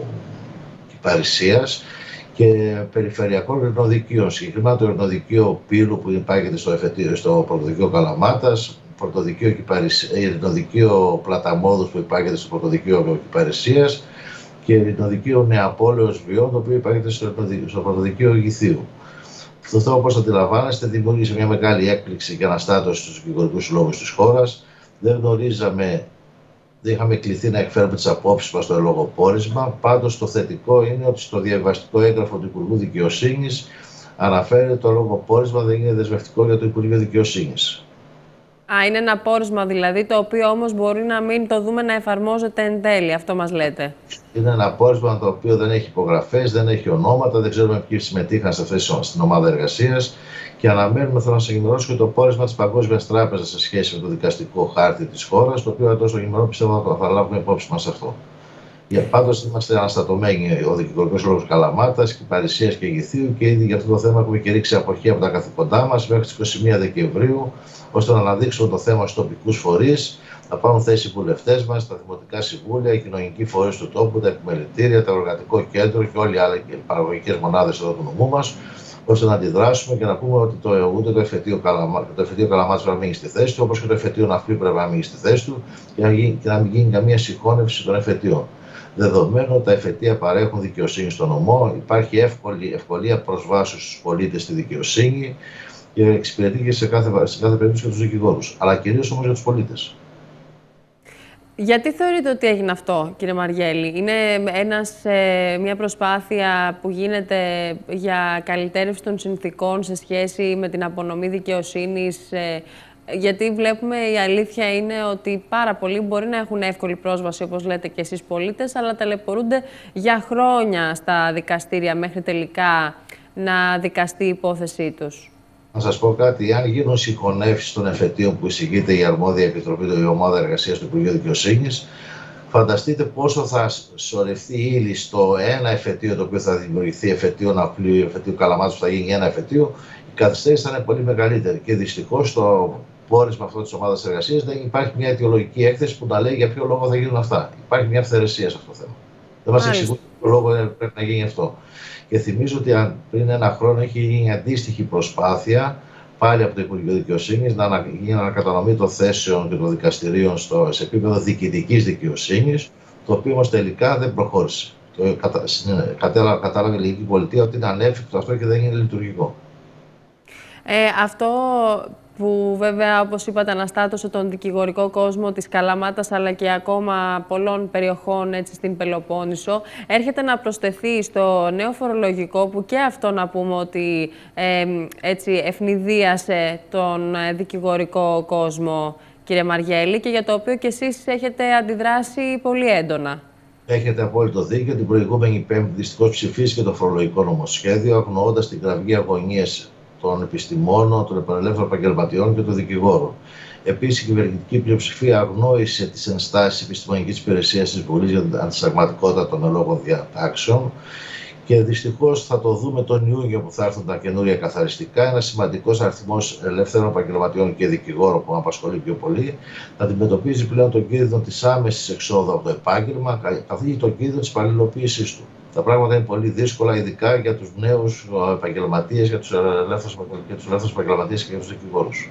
Κυπαρισίας και περιφερειακών ειρηνοδικείων. Συγκεκριμένα το ειρηνοδικείο Πύλου που υπάρχει στο, στο πρωτοδικείο Καλαμάτας, πρωτοδικείο ειρηνοδικείο Πλαταμόδους που υπάρχει στο πρωτοδικείο Κυπαρισίας και ειρηνοδικείο Νεαπόλεως Βιών, το οποίο υπάρχει στο, στο πρωτοδικείο Ηγηθίου. Αυτό, όπως αντιλαμβάνεστε, δημιούργησε μια μεγάλη έκπληξη και αναστάτωση στους δικηγορικούς συλλόγους της χώρας. Δεν γνωρίζαμε. Δεν είχαμε κληθεί να εκφέρουμε τις απόψεις μας στο ελόγω πόρισμα. Πάντως, το θετικό είναι ότι στο διαβαστικό έγγραφο του Υπουργού Δικαιοσύνης αναφέρεται ότι το ελόγω πόρισμα δεν είναι δεσμευτικό για το Υπουργείο Δικαιοσύνης. Α, είναι ένα πόρισμα δηλαδή, το οποίο όμως μπορεί να μην το δούμε να εφαρμόζεται εν τέλει. Αυτό μας λέτε. Είναι ένα πόρισμα το οποίο δεν έχει υπογραφές, δεν έχει ονόματα, δεν ξέρουμε ποιοι συμμετείχαν σε αυτή στην ομάδα εργασίας. Και αναμένουμε, θέλω να σας ενημερώσω, και το πόρισμα της Παγκόσμιας Τράπεζας σε σχέση με το δικαστικό χάρτη της χώρας, το οποίο τόσο ενημερώνω πιστεύω θα λάβουμε υπόψη μας αυτό. Για πάντως είμαστε αναστατωμένοι ο Δικηγορικός Σύλλογος Καλαμάτας, Κυπαρισίας και Ηγηθίου και ήδη για αυτό το θέμα έχουμε και ρίξει αποχή από τα καθηκοντά μας μέχρι τις είκοσι μία Δεκεμβρίου, ώστε να αναδείξουμε το θέμα στους τοπικούς φορείς, να πάρουν θέση οι βουλευτές μας, τα δημοτικά συμβούλια, οι κοινωνικοί φορείς του τόπου, τα επιμελητήρια, το εργατικό κέντρο και όλοι οι άλλοι παραγωγικές μονάδες εδώ του νομού μας, ώστε να αντιδράσουμε και να πούμε ότι το, ούτε το εφετείο Καλαμάτας πρέπει να μείνει στη θέση του, όπως και το εφετείο Ναυπλίου πρέπει να μείνει στη θέση του και να, γίνει, και να μην γίνει καμία συγχώνευση των εφετείων. Δεδομένου ότι τα εφετεία παρέχουν δικαιοσύνη στο νομό, υπάρχει εύκολη, ευκολία προσβάσεως στους πολίτες στη δικαιοσύνη και εξυπηρετεί και σε κάθε, σε κάθε περίπτωση για τους δικηγόρους, αλλά κυρίως όμως για τους πολίτες. Γιατί θεωρείτε ότι έγινε αυτό, κύριε Μαριέλη? Είναι ένας, ε, μια προσπάθεια που γίνεται για καλυτέρευση των συνθήκων σε σχέση με την απονομή δικαιοσύνης? Ε, γιατί βλέπουμε, η αλήθεια είναι ότι πάρα πολλοί μπορεί να έχουν εύκολη πρόσβαση, όπως λέτε και εσείς πολίτες, αλλά ταλαιπωρούνται για χρόνια στα δικαστήρια μέχρι τελικά να δικαστεί η υπόθεσή τους. Να σας πω κάτι, αν γίνουν συγχωνεύσεις των εφετείων που εισηγείται η αρμόδια επιτροπή, η ομάδα εργασίας του Υπουργείου Δικαιοσύνης, φανταστείτε πόσο θα σωρευτεί η ύλη στο ένα εφετείο το οποίο θα δημιουργηθεί, εφετείο Ναυπλίου, εφετείο Καλαμάτας που θα γίνει ένα εφετείο, η καθυστέρηση θα είναι πολύ μεγαλύτερη. Και δυστυχώς στο πόρισμα αυτό της ομάδας εργασίας δεν υπάρχει μια αιτιολογική έκθεση που να λέει για ποιο λόγο θα γίνουν αυτά. Υπάρχει μια αυθαιρεσία σε αυτό το θέμα. Δεν μας εξηγούν για ποιο λόγο πρέπει να γίνει αυτό. Και θυμίζω ότι αν πριν ένα χρόνο έχει γίνει αντίστοιχη προσπάθεια πάλι από το Υπουργείο Δικαιοσύνης να γίνει ανακατανομή των θέσεων και των δικαστηρίων στο, σε επίπεδο διοικητικής δικαιοσύνης, το οποίο όμως τελικά δεν προχώρησε. Το κατάλαβε, κατάλαβε η ελληνική πολιτεία ότι είναι ανέφικτο αυτό και δεν είναι λειτουργικό. Ε, αυτό που βέβαια, όπως είπατε, αναστάτωσε τον δικηγορικό κόσμο της Καλαμάτας αλλά και ακόμα πολλών περιοχών έτσι, στην Πελοπόννησο, έρχεται να προσθεθεί στο νέο φορολογικό που και αυτό να πούμε ότι ε, έτσι, ευνηδίασε τον δικηγορικό κόσμο, κύριε Μαριέλη, και για το οποίο και εσείς έχετε αντιδράσει πολύ έντονα. Έχετε απόλυτο δίκιο. Την προηγούμενη Πέμπτη δυστυχώς ψηφίστηκε το φορολογικό νομοσχέδιο, αγνοώντας την κραυγή αγωνίες των επιστημόνων, των επανελεύθερων επαγγελματιών και των δικηγόρων. Επίσης, η κυβερνητική πλειοψηφία αγνόησε τις ενστάσεις επιστημονικής υπηρεσίας της Βουλής για την αντισυνταγματικότητα των ελόγων διατάξεων. Και δυστυχώς θα το δούμε τον Ιούνιο που θα έρθουν τα καινούρια καθαριστικά. Ένα σημαντικός αριθμός ελεύθερων επαγγελματιών και δικηγόρων που με απασχολεί πιο πολύ θα αντιμετωπίζει πλέον τον κίνδυνο της άμεσης εξόδου από το επάγγελμα, καθώς και τον κίνδυνο της υπαλληλοποίησής του. Τα πράγματα είναι πολύ δύσκολα, ειδικά για τους νέους επαγγελματίες, για τους ελεύθερους επαγγελματίες και για τους δικηγόρους.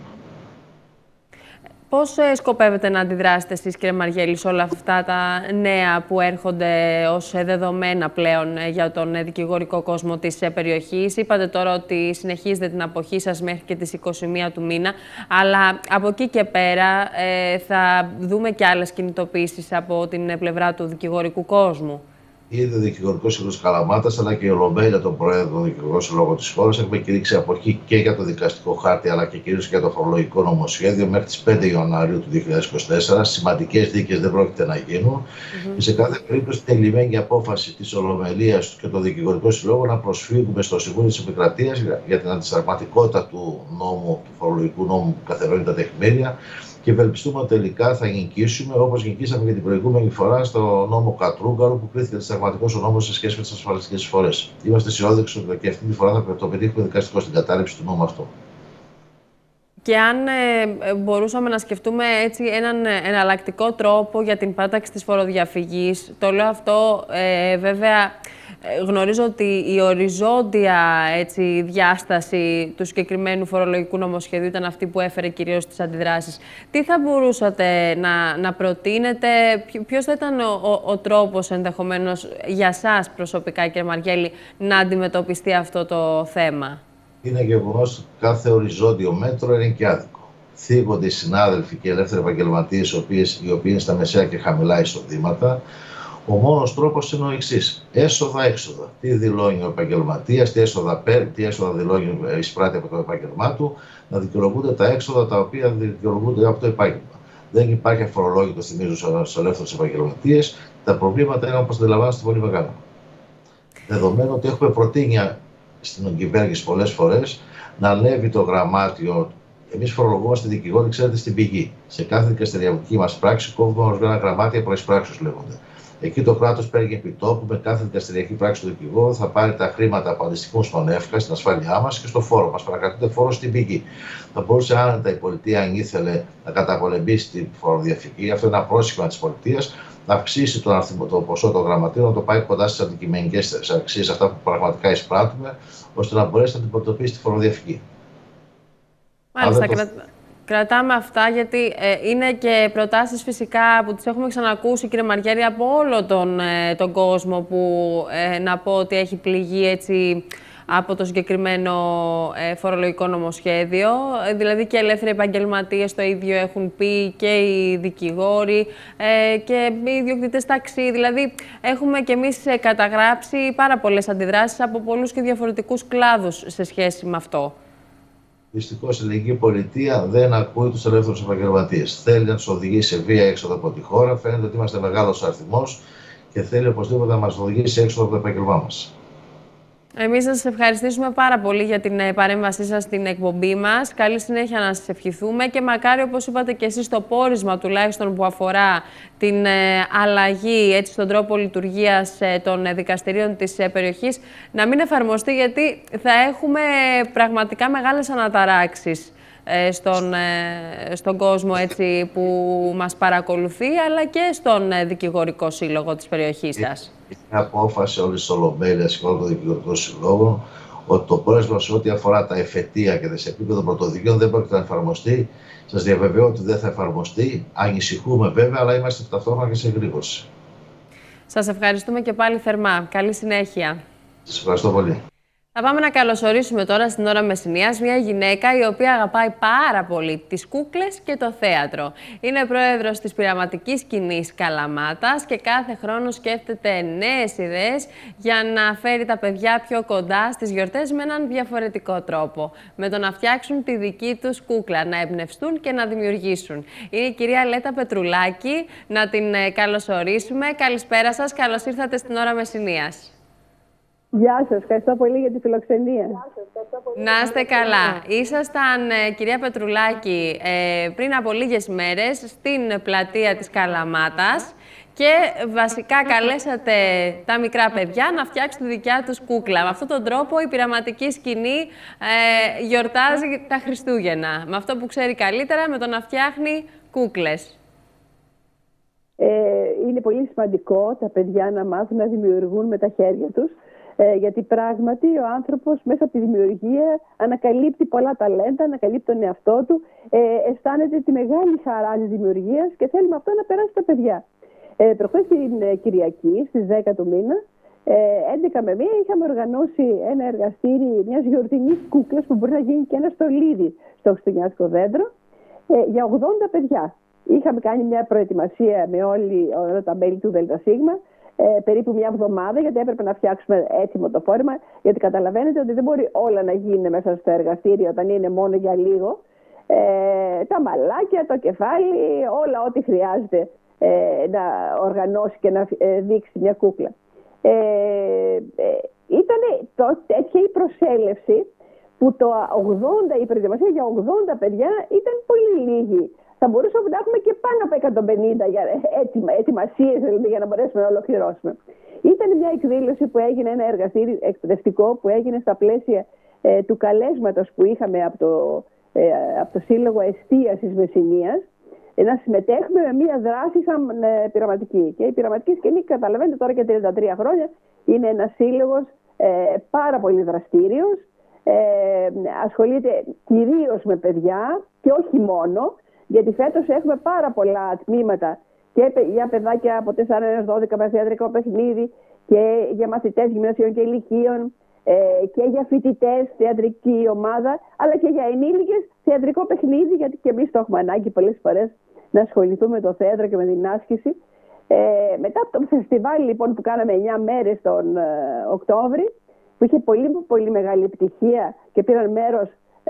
Πώς σκοπεύετε να αντιδράσετε εσείς, κύριε Μαργέλη, σε όλα αυτά τα νέα που έρχονται ως δεδομένα πλέον για τον δικηγορικό κόσμο της περιοχής? Είπατε τώρα ότι συνεχίζετε την αποχή σας μέχρι και τις είκοσι μία του μήνα, αλλά από εκεί και πέρα ε, θα δούμε και άλλες κινητοποίησεις από την πλευρά του δικηγορικού κόσμου. Ήδη ο Δικηγορικός Σύλλογος Καλαμάτας, αλλά και η Ολομέλεια των Προέδρων του Δικηγορικού Συλλόγου της χώρας έχουμε κηρύξει αποχή και για το δικαστικό χάρτη, αλλά και κυρίως για το φορολογικό νομοσχέδιο μέχρι τις πέντε Ιανουαρίου του δύο χιλιάδες είκοσι τέσσερα. Σημαντικές δίκες δεν πρόκειται να γίνουν. Mm-hmm. Και σε κάθε περίπτωση είναι λυμμένη η απόφαση της Ολομελείας και των Δικηγορικών Συλλόγων να προσφύγουμε στο Συμβούλιο της Επικρατείας για την αντισυνταγματικότητα του νόμου, του φορολογικού νόμου που καθερώνει τα τεκμήρια. Και ευελπιστούμε ότι τελικά θα νικήσουμε, όπως νικήσαμε και την προηγούμενη φορά στο νόμο Κατρούγκαλου, που κρίθηκε αντισυνταγματικός ο νόμος σε σχέση με τις ασφαλιστικές εισφορές. Είμαστε αισιόδοξοι ότι και αυτή τη φορά θα το πετύχουμε δικαστικό στην κατάληψη του νόμου αυτού. Και αν ε, μπορούσαμε να σκεφτούμε έτσι έναν εναλλακτικό τρόπο για την πάταξη της φοροδιαφυγής, το λέω αυτό ε, βέβαια. Γνωρίζω ότι η οριζόντια έτσι, διάσταση του συγκεκριμένου φορολογικού νομοσχεδίου ήταν αυτή που έφερε κυρίως τις αντιδράσεις. Τι θα μπορούσατε να, να προτείνετε, ποιος θα ήταν ο, ο, ο τρόπος ενδεχομένως για σας προσωπικά, κύριε Μαργέλη, να αντιμετωπιστεί αυτό το θέμα? Είναι γεγονός ότι κάθε οριζόντιο μέτρο είναι και άδικο. Θίγονται οι συνάδελφοι και οι ελεύθεροι επαγγελματίες, οι οποίοι είναι στα μεσαία και χαμηλά εισοδήματα. Ο μόνος τρόπος είναι ο εξής: έσοδα-έξοδα. Τι δηλώνει ο επαγγελματίας, τι έσοδα παίρνει, τι έσοδα δηλώνει εισπράττει από το επάγγελμά του, να δικαιολογούνται τα έξοδα τα οποία δικαιολογούνται από το επάγγελμα. Δεν υπάρχει αφορολόγητο, θυμίζω, στους ελεύθερους επαγγελματίες. Τα προβλήματα είναι, όπως αντιλαμβάνεστε, πολύ μεγάλα. Δεδομένου ότι έχουμε προτείνει στην κυβέρνηση πολλές φορές να ανέβει το γραμμάτιο. Εμείς φορολογούμαστε δικηγόροι, ξέρετε, στην πηγή. Σε κάθε δικαστηριακή μας πράξη κόβουμε ορισμένα γραμμάτια προεισπράξεως, λέγονται. Εκεί το κράτος παίρνει επιτόπου με κάθε δικαστηριακή πράξη του δικηγόρου, θα πάρει τα χρήματα που αντιστοιχούν στον ΕΦΚΑ, στην ασφάλειά μας και στο φόρο μας. Παρακρατούνται φόρο στην πηγή. Θα μπορούσε άνετα η πολιτεία, αν ήθελε, να καταπολεμήσει την φοροδιαφυγή. Αυτό είναι ένα πρόσχημα της πολιτείας, να αυξήσει τον αριθμό, το ποσό των γραμματείων, να το πάει κοντά στις αντικειμενικές αξίες, αυτά που πραγματικά εισπράττουμε, ώστε να μπορέσει να αντιμετωπίσει τη φοροδιαφυγή. Μάλιστα, το... κρα... κρατάμε αυτά, γιατί ε, είναι και προτάσεις φυσικά που τις έχουμε ξανακούσει, κύριε Μαργέλη, από όλο τον, ε, τον κόσμο, που ε, να πω ότι έχει πληγεί έτσι από το συγκεκριμένο ε, φορολογικό νομοσχέδιο. Ε, δηλαδή και οι ελεύθεροι επαγγελματίες το ίδιο έχουν πει, και οι δικηγόροι ε, και οι ιδιοκτήτες ταξί. Δηλαδή έχουμε κι εμείς καταγράψει πάρα πολλές αντιδράσεις από πολλούς και διαφορετικούς κλάδους σε σχέση με αυτό. Δυστυχώς η ελληνική πολιτεία δεν ακούει τους ελεύθερους επαγγελματίες. Θέλει να τους οδηγήσει σε βία έξοδο από τη χώρα. Φαίνεται ότι είμαστε μεγάλος αριθμός και θέλει οπωσδήποτε να μας οδηγήσει έξοδο από το επάγγελμά μας. Εμείς να σας ευχαριστήσουμε πάρα πολύ για την παρέμβασή σας στην εκπομπή μας. Καλή συνέχεια να σας ευχηθούμε και μακάρι, όπως είπατε και εσείς, το πόρισμα τουλάχιστον που αφορά την αλλαγή έτσι, στον τρόπο λειτουργίας των δικαστηρίων της περιοχής να μην εφαρμοστεί, γιατί θα έχουμε πραγματικά μεγάλες αναταράξεις στον, στον κόσμο έτσι, που μας παρακολουθεί, αλλά και στον δικηγορικό σύλλογο της περιοχής σας. Είναι απόφαση όλης της Ολομέλειας και όλων των δικηγορικών συλλόγων ότι το πόρισμα σε ό,τι αφορά τα εφετεία και σε επίπεδο πρωτοδικείων δεν πρόκειται να εφαρμοστεί. Σας διαβεβαιώ ότι δεν θα εφαρμοστεί. Ανησυχούμε βέβαια, αλλά είμαστε ταυτόχρονα και σε εγρήγορση. Σας ευχαριστούμε και πάλι θερμά. Καλή συνέχεια. Σας ευχαριστώ πολύ. Θα πάμε να καλωσορίσουμε τώρα στην ώρα Μεσσηνίας μια γυναίκα η οποία αγαπάει πάρα πολύ τις κούκλες και το θέατρο. Είναι πρόεδρος της πειραματικής σκηνής Καλαμάτας και κάθε χρόνο σκέφτεται νέες ιδέες για να φέρει τα παιδιά πιο κοντά στις γιορτές με έναν διαφορετικό τρόπο. Με το να φτιάξουν τη δική τους κούκλα, να εμπνευστούν και να δημιουργήσουν. Είναι η κυρία Λέτα Πετρουλάκη. Να την καλωσορίσουμε. Καλησπέρα σας. Καλώς ήρθατε στην ώρα Μεσσηνίας. Γεια σας, ευχαριστώ πολύ για τη φιλοξενία. Να είστε καλά. Ήσασταν, κυρία Πετρουλάκη, πριν από λίγες μέρες στην πλατεία της Καλαμάτας και βασικά καλέσατε τα μικρά παιδιά να φτιάξουν τη δικιά τους κούκλα. Με αυτόν τον τρόπο η πειραματική σκηνή ε, γιορτάζει τα Χριστούγεννα. Με αυτό που ξέρει καλύτερα, με το να φτιάχνει κούκλες. Ε, είναι πολύ σημαντικό τα παιδιά να μάθουν να δημιουργούν με τα χέρια τους. Ε, γιατί πράγματι ο άνθρωπος μέσα από τη δημιουργία ανακαλύπτει πολλά ταλέντα, ανακαλύπτει τον εαυτό του, ε, αισθάνεται τη μεγάλη χαρά της δημιουργίας και θέλουμε αυτό να περάσει στα παιδιά. Ε, προχθές την ε, Κυριακή, στις δέκα του μήνα, ε, έντεκα με μία, είχαμε οργανώσει ένα εργαστήρι μιας γιορτινής κούκλας που μπορεί να γίνει και ένα στολίδι στο χριστουγεννιάτικο δέντρο ε, για ογδόντα παιδιά. Είχαμε κάνει μια προετοιμασία με όλοι, όλα τα μέλη του ΔΣ, ε, περίπου μια εβδομάδα, γιατί έπρεπε να φτιάξουμε έτοιμο το φόρμα, γιατί καταλαβαίνετε ότι δεν μπορεί όλα να γίνουν μέσα στο εργαστήριο όταν είναι μόνο για λίγο. Ε, τα μαλάκια, το κεφάλι, όλα ό,τι χρειάζεται ε, να οργανώσει και να ε, δείξει μια κούκλα. Ε, ε, ήταν τέτοια η προσέλευση που το ογδόντα, η προετοιμασία για ογδόντα παιδιά ήταν πολύ λίγη. Θα μπορούσαμε να έχουμε και πάνω από εκατόν πενήντα για έτοιμα, ετοιμασίες δηλαδή, για να μπορέσουμε να ολοκληρώσουμε. Ήταν μια εκδήλωση που έγινε, ένα εργαστήρι εκπαιδευτικό που έγινε στα πλαίσια ε, του καλέσματος που είχαμε από το, ε, από το Σύλλογο Εστίασης Μεσσηνίας, ε, να συμμετέχουμε με μια δράση σαν ε, πειραματική. Και η πειραματική σκηνή, καταλαβαίνετε τώρα και τριάντα τρία χρόνια, είναι ένας σύλλογος ε, πάρα πολύ δραστήριος, ε, ασχολείται κυρίως με παιδιά και όχι μόνο. Γιατί φέτος έχουμε πάρα πολλά τμήματα και για παιδάκια από τέσσερα έως δώδεκα με θεατρικό παιχνίδι και για μαθητές γυμνασίων και ηλικίων ε, και για φοιτητές θεατρική ομάδα, αλλά και για ενήλικες θεατρικό παιχνίδι, γιατί και εμείς το έχουμε ανάγκη πολλές φορές να ασχοληθούμε με το θέατρο και με την άσκηση. Ε, μετά από το φεστιβάλ λοιπόν που κάναμε εννιά μέρες τον ε, Οκτώβρη, που είχε πολύ, πολύ μεγάλη επιτυχία και πήραν μέρος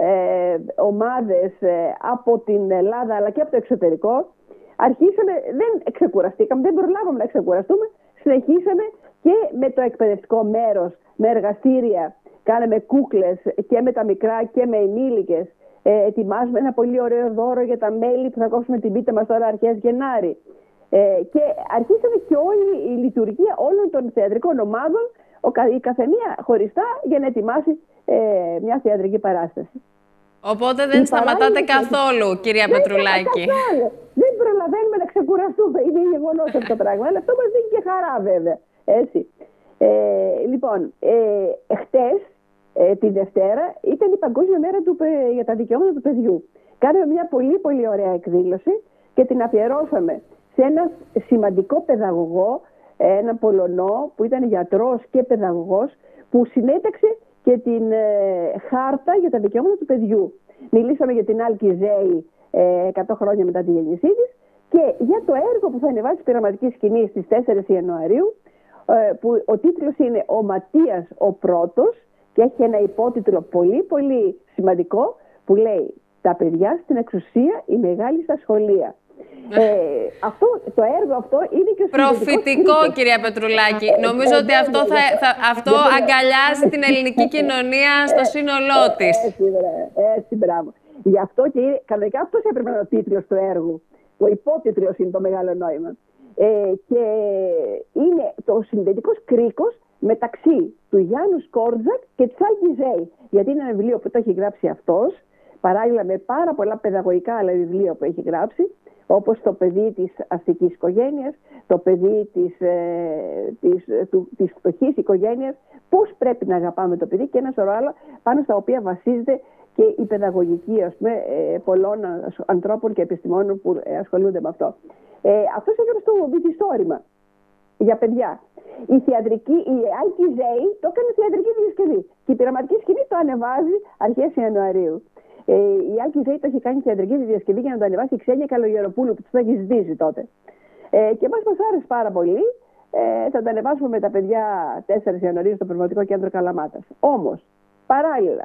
Ε, ομάδες ε, από την Ελλάδα αλλά και από το εξωτερικό, αρχίσαμε, δεν ξεκουραστήκαμε, δεν προλάβαμε να ξεκουραστούμε, συνεχίσαμε και με το εκπαιδευτικό μέρος, με εργαστήρια, κάναμε κούκλες και με τα μικρά και με ενήλικες, ε, ετοιμάζουμε ένα πολύ ωραίο δώρο για τα μέλη που θα κόψουμε την πίτα μας τώρα αρχές Γενάρη, ε, και αρχίσαμε και όλη η λειτουργία όλων των θεατρικών ομάδων, η καθεμία χωριστά, για να ετοιμάσει ε, μια θεατρική παράσταση. Οπότε δεν η σταματάτε καθόλου, κυρία δεν Πετρουλάκη. Δεν προλαβαίνουμε να ξεκουραστούμε. Είναι γεγονός αυτό το πράγμα. Αλλά αυτό μας δίνει και χαρά, βέβαια. Έτσι. Ε, λοιπόν, ε, χτες, ε, τη Δευτέρα, ήταν η Παγκόσμια Μέρα του, για τα δικαιώματα του παιδιού. Κάναμε μια πολύ πολύ ωραία εκδήλωση και την αφιερώσαμε σε ένα σημαντικό παιδαγωγό, έναν Πολωνό που ήταν γιατρός και παιδαγωγός, που συνέταξε και την ε, χάρτα για τα δικαιώματα του παιδιού. Μιλήσαμε για την Άλκη Ζέη ε, εκατό χρόνια μετά τη γέννησή της και για το έργο που θα ανεβάσει η πειραματική σκηνή στις τέσσερις Ιανουαρίου, ε, που ο τίτλος είναι «Ο Ματίας ο Πρώτος» και έχει ένα υπότιτλο πολύ πολύ σημαντικό που λέει «Τα παιδιά στην εξουσία, η μεγάλη στα σχολεία». Ε, αυτό, το έργο αυτό είναι και προφητικό, κυρία Πετρουλάκη. Ε, Νομίζω ε, ότι αυτό, θα, θα, αυτό αγκαλιάζει την ελληνική κοινωνία στο σύνολό της. Έτσι, έτσι, μπράβο. Γι' αυτό και είναι, κανονικά αυτός έπρεπε να είναι ο τίτλος του έργου. Ο υπότιτλος είναι το μεγάλο νόημα. Ε, και είναι το συνδετικός κρίκος μεταξύ του Γιάννου Σκόρτζακ και της Άλκη Ζέη. Γιατί είναι ένα βιβλίο που το έχει γράψει αυτός, παράλληλα με πάρα πολλά παιδαγωγικά άλλα βιβλία που έχει γράψει, όπως το παιδί της αστικής οικογένειας, το παιδί της, ε, της, του, της φτωχής οικογένειας, πώς πρέπει να αγαπάμε το παιδί και ένα σωρό άλλα πάνω στα οποία βασίζεται και η παιδαγωγική, ας πούμε, ε, πολλών ανθρώπων και επιστημόνων που ε, ασχολούνται με αυτό. Ε, αυτός έγινε στο βυθιστόρημα για παιδιά. Η θεατρική, η Άλκη Ζέη το έκανε θεατρική διασκευή και η πειραματική σκηνή το ανεβάζει αρχές Ιανουαρίου. Ε, η Άλκη Ζέη το έχει κάνει θεατρική διασκευή για να το ανεβάσει η Ξένια Καλογεροπούλου που το έχει ζητήσει τότε. Ε, και εμάς μας άρεσε πάρα πολύ. Ε, θα το ανεβάσουμε με τα παιδιά τέσσερις Ιανουαρίου στο Πνευματικό Κέντρο Καλαμάτας. Όμως, παράλληλα,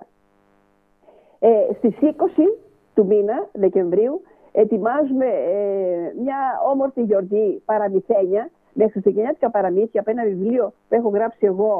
ε, στις είκοσι του μήνα Δεκεμβρίου ετοιμάζουμε ε, μια όμορφη γιορτή παραμυθένια με χριστουγεννιάτικα παραμύθια από ένα βιβλίο που έχω γράψει εγώ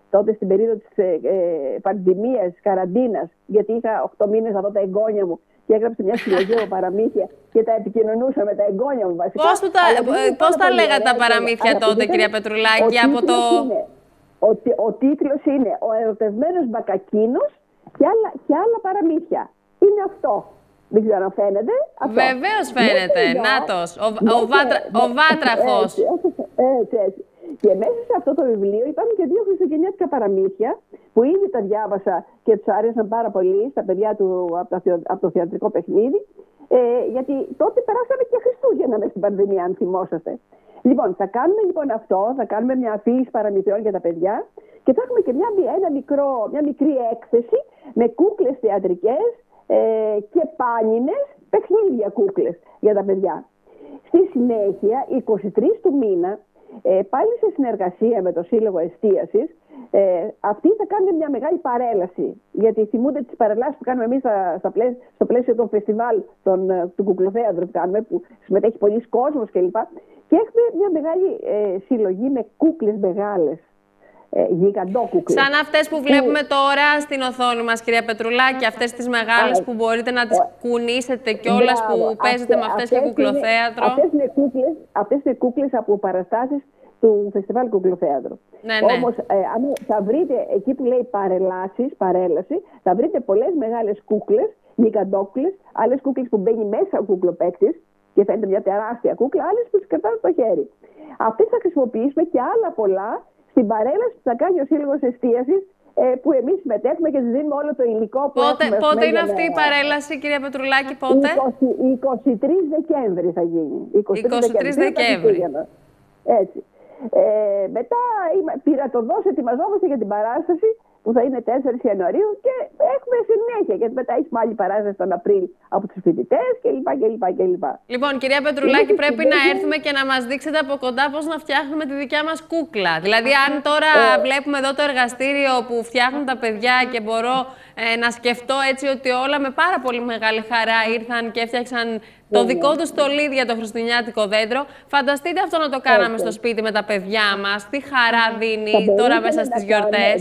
τότε στην περίοδο της ε, ε, πανδημίας, της καραντίνας, γιατί είχα οκτώ μήνες να δω τα εγγόνια μου και έγραψε μια συλλογή από παραμύθια και τα επικοινωνούσα με τα εγγόνια μου βασικά. Πώς, τα, πώς τα λέγατε τα παραμύθια τότε, κυρία Πετρουλάκη, από το... Είναι, ο, ο τίτλος είναι «Ο ερωτευμένος Μπακακίνος και άλλα, και άλλα παραμύθια». Είναι αυτό. Δεν ξέρω αν φαίνεται. Βεβαίως φαίνεται. Νάτος. Ο, ο, βάτρα, ο Βάτραχος. Έτσι, έτσι, έτσι. Και μέσα σε αυτό το βιβλίο υπάρχουν και δύο χριστουγεννιάτικα παραμύθια που ήδη τα διάβασα και τους άρεσαν πάρα πολύ στα παιδιά του από, το, από το θεατρικό παιχνίδι. Ε, γιατί τότε περάσαμε και Χριστούγεννα μέσα στην πανδημία, αν θυμόσαστε. Λοιπόν, θα κάνουμε λοιπόν αυτό, θα κάνουμε μια αφήγηση παραμυθιών για τα παιδιά και θα έχουμε και μια, ένα μικρό, μια μικρή έκθεση με κούκλες θεατρικές ε, και πάνινες παιχνίδια κούκλες για τα παιδιά. Στη συνέχεια, εικοστή τρίτη του μήνα, ε, πάλι σε συνεργασία με το Σύλλογο Εστίασης, ε, αυτοί θα κάνουν μια μεγάλη παρέλαση. Γιατί θυμούνται τις παρελάσεις που κάνουμε εμείς στα, στα πλαίσιο, στο πλαίσιο των φεστιβάλ των, του κουκλοθέατρου που κάνουμε, που συμμετέχει πολλοί κόσμος κλπ. Και έχουμε μια μεγάλη ε, συλλογή με κούκλες μεγάλες. Ε, γιγαντόκουκλες. Σαν αυτές που βλέπουμε τώρα στην οθόνη μας, κυρία Πετρουλάκη, αυτές τις μεγάλες που μπορείτε να τις κουνήσετε κιόλας, που παίζετε με αυτές και κουκλοθέατρο. Αυτές είναι κούκλες, αυτές είναι κούκλες από παραστάσεις του Φεστιβάλ Κουκλοθέατρου. Ναι, ναι. Όμως, ε, αν θα βρείτε εκεί που λέει παρελάσεις, παρέλαση, θα βρείτε πολλές μεγάλες κούκλες, γιγαντόκουκλες, άλλες κούκλες που μπαίνει μέσα ο κουκλοπαίκτης και φαίνεται μια τεράστια κούκλα, άλλες που τις κρατάνε στο χέρι. Αυτές θα χρησιμοποιήσουμε και άλλα πολλά στην παρέλαση που θα κάνει ο Σύλλογος Εστίασης, ε, που εμείς συμμετέχουμε και της δίνουμε όλο το υλικό που πότε, έχουμε. Πότε είναι αυτή η παρέλαση, κυρία Πετρουλάκη, πότε? εικοστή τρίτη Δεκέμβρη θα γίνει. εικοστή τρίτη Δεκέμβρη. Έτσι. Ε, μετά πειρατοδός ετοιμαζόμαστε για την παράσταση που θα είναι τέσσερις Ιανουαρίου και έχουμε συνέχεια. Γιατί μετά έχουμε άλλη παράσταση τον Απρίλιο από τους φοιτητές κλπ. Λοιπόν, κυρία Πετρουλάκη, πρέπει να έρθουμε και να μας δείξετε από κοντά πώς να φτιάχνουμε τη δικιά μας κούκλα. Δηλαδή, αν τώρα ε... βλέπουμε εδώ το εργαστήριο που φτιάχνουν τα παιδιά και μπορώ ε, να σκεφτώ έτσι ότι όλα με πάρα πολύ μεγάλη χαρά ήρθαν και έφτιαξαν το δικό του στολίδι για το χριστουγεννιάτικο δέντρο. Φανταστείτε αυτό να το κάναμε στο σπίτι με τα παιδιά μας. Τι χαρά δίνει τώρα μέσα στις γιορτές.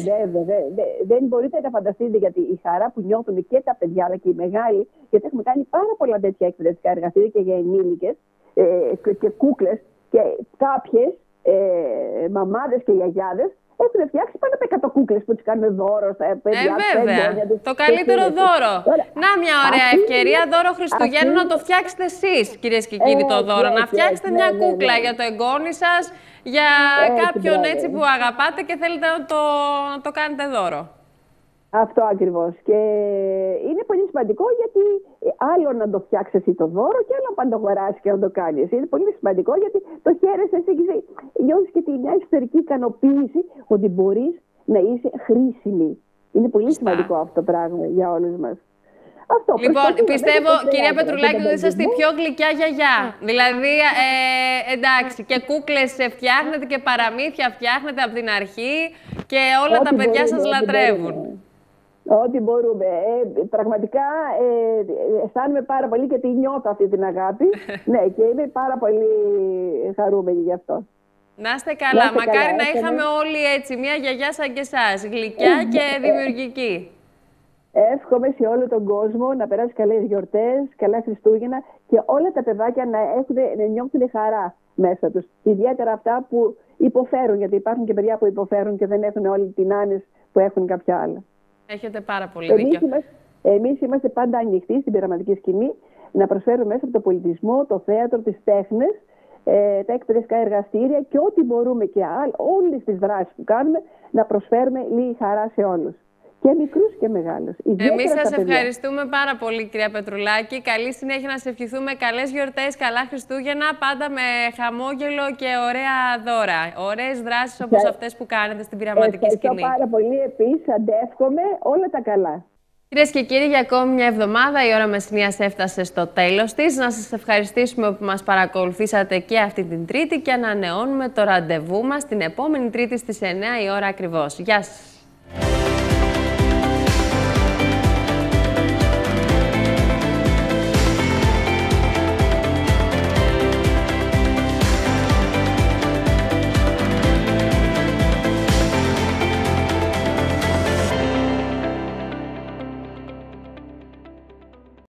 Δεν μπορείτε να φανταστείτε, γιατί η χαρά που νιώθουν και τα παιδιά αλλά και οι μεγάλοι, γιατί έχουμε κάνει πάρα πολλά τέτοια εκπαιδευτικά εργαστήρια και για ενήλικες ε, και, και κούκλες και κάποιες ε, μαμάδες και γιαγιάδες έχουν φτιάξει πάνω από εκατό κούκλες που τις κάνουν δώρο στα παιδιά. Ε, βέβαια. Το καλύτερο δώρο. Να μια ωραία αυτή ευκαιρία δώρο Χριστουγέννου αυτή... να το φτιάξετε εσείς, κυρίες και κύριοι, ε, το δώρο. Έτσι, να φτιάξετε έτσι, μια ναι, κούκλα ναι, ναι. για το εγγόνι σας, για έτσι, κάποιον έτσι που αγαπάτε και θέλετε να το, να το κάνετε δώρο. Αυτό ακριβώς. Και είναι πολύ σημαντικό, γιατί άλλο να το φτιάξει εσύ το δώρο και άλλο να το αγοράσει και να το κάνει. Είναι πολύ σημαντικό, γιατί το χαίρεσαι εσύ και νιώθεις και μια εσωτερική ικανοποίηση ότι μπορείς να είσαι χρήσιμη. Είναι πολύ σημαντικό αυτό το πράγμα για όλους μας. Αυτό, λοιπόν, πιστεύω, κυρία Πετρουλάκη, ότι είσαστε η πιο γλυκιά γιαγιά. Δηλαδή, ε, εντάξει, και κούκλες φτιάχνετε και παραμύθια φτιάχνετε από την αρχή και όλα ό, τα παιδιά μπορούμε, σας λατρεύουν. Ό,τι μπορούμε. Ε, πραγματικά ε, αισθάνομαι πάρα πολύ, γιατί νιώθω αυτή την αγάπη. Ναι, και είμαι πάρα πολύ χαρούμενη γι' αυτό. Να είστε καλά. Να Μακάρι καλά, να είχαμε έχουμε... όλοι έτσι μια γιαγιά σαν και εσάς, γλυκιά και δημιουργική. Εύχομαι σε όλο τον κόσμο να περάσει καλές γιορτές, καλά Χριστούγεννα και όλα τα παιδάκια να, έχουν, να νιώθουν χαρά μέσα τους. Ιδιαίτερα αυτά που υποφέρουν, γιατί υπάρχουν και παιδιά που υποφέρουν και δεν έχουν όλη την άνεση που έχουν κάποια άλλα. Έχετε πάρα πολύ εμείς δίκιο. Είμαστε, εμείς είμαστε πάντα ανοιχτοί στην πειραματική σκηνή να προσφέρουμε μέσα από το πολιτισμό, το θέατρο, τις τέχνες, ε, τα εκπαιδευτικά εργαστήρια και ό,τι μπορούμε και όλες τις δράσεις που κάνουμε να προσφέρουμε λίγη χαρά σε όλους. Και μικρούς και μεγάλους. Εμείς σας ευχαριστούμε πάρα πολύ, κυρία Πετρουλάκη. Καλή συνέχεια, να σε ευχηθούμε καλές γιορτές, καλά Χριστούγεννα, πάντα με χαμόγελο και ωραία δώρα. Ωραίες δράσεις όπως αυτές που κάνετε στην πειραματική σκηνή. Ευχαριστώ πάρα πολύ. Επίσης, αντεύχομαι όλα τα καλά. Κυρίες και κύριοι, για ακόμη μια εβδομάδα η ώρα Μεσσηνίας έφτασε στο τέλος της. Να σας ευχαριστήσουμε που μας παρακολουθήσατε και αυτή την Τρίτη και ανανεώνουμε το ραντεβού μας την επόμενη Τρίτη στις εννιά η ώρα ακριβώς. Γεια σας.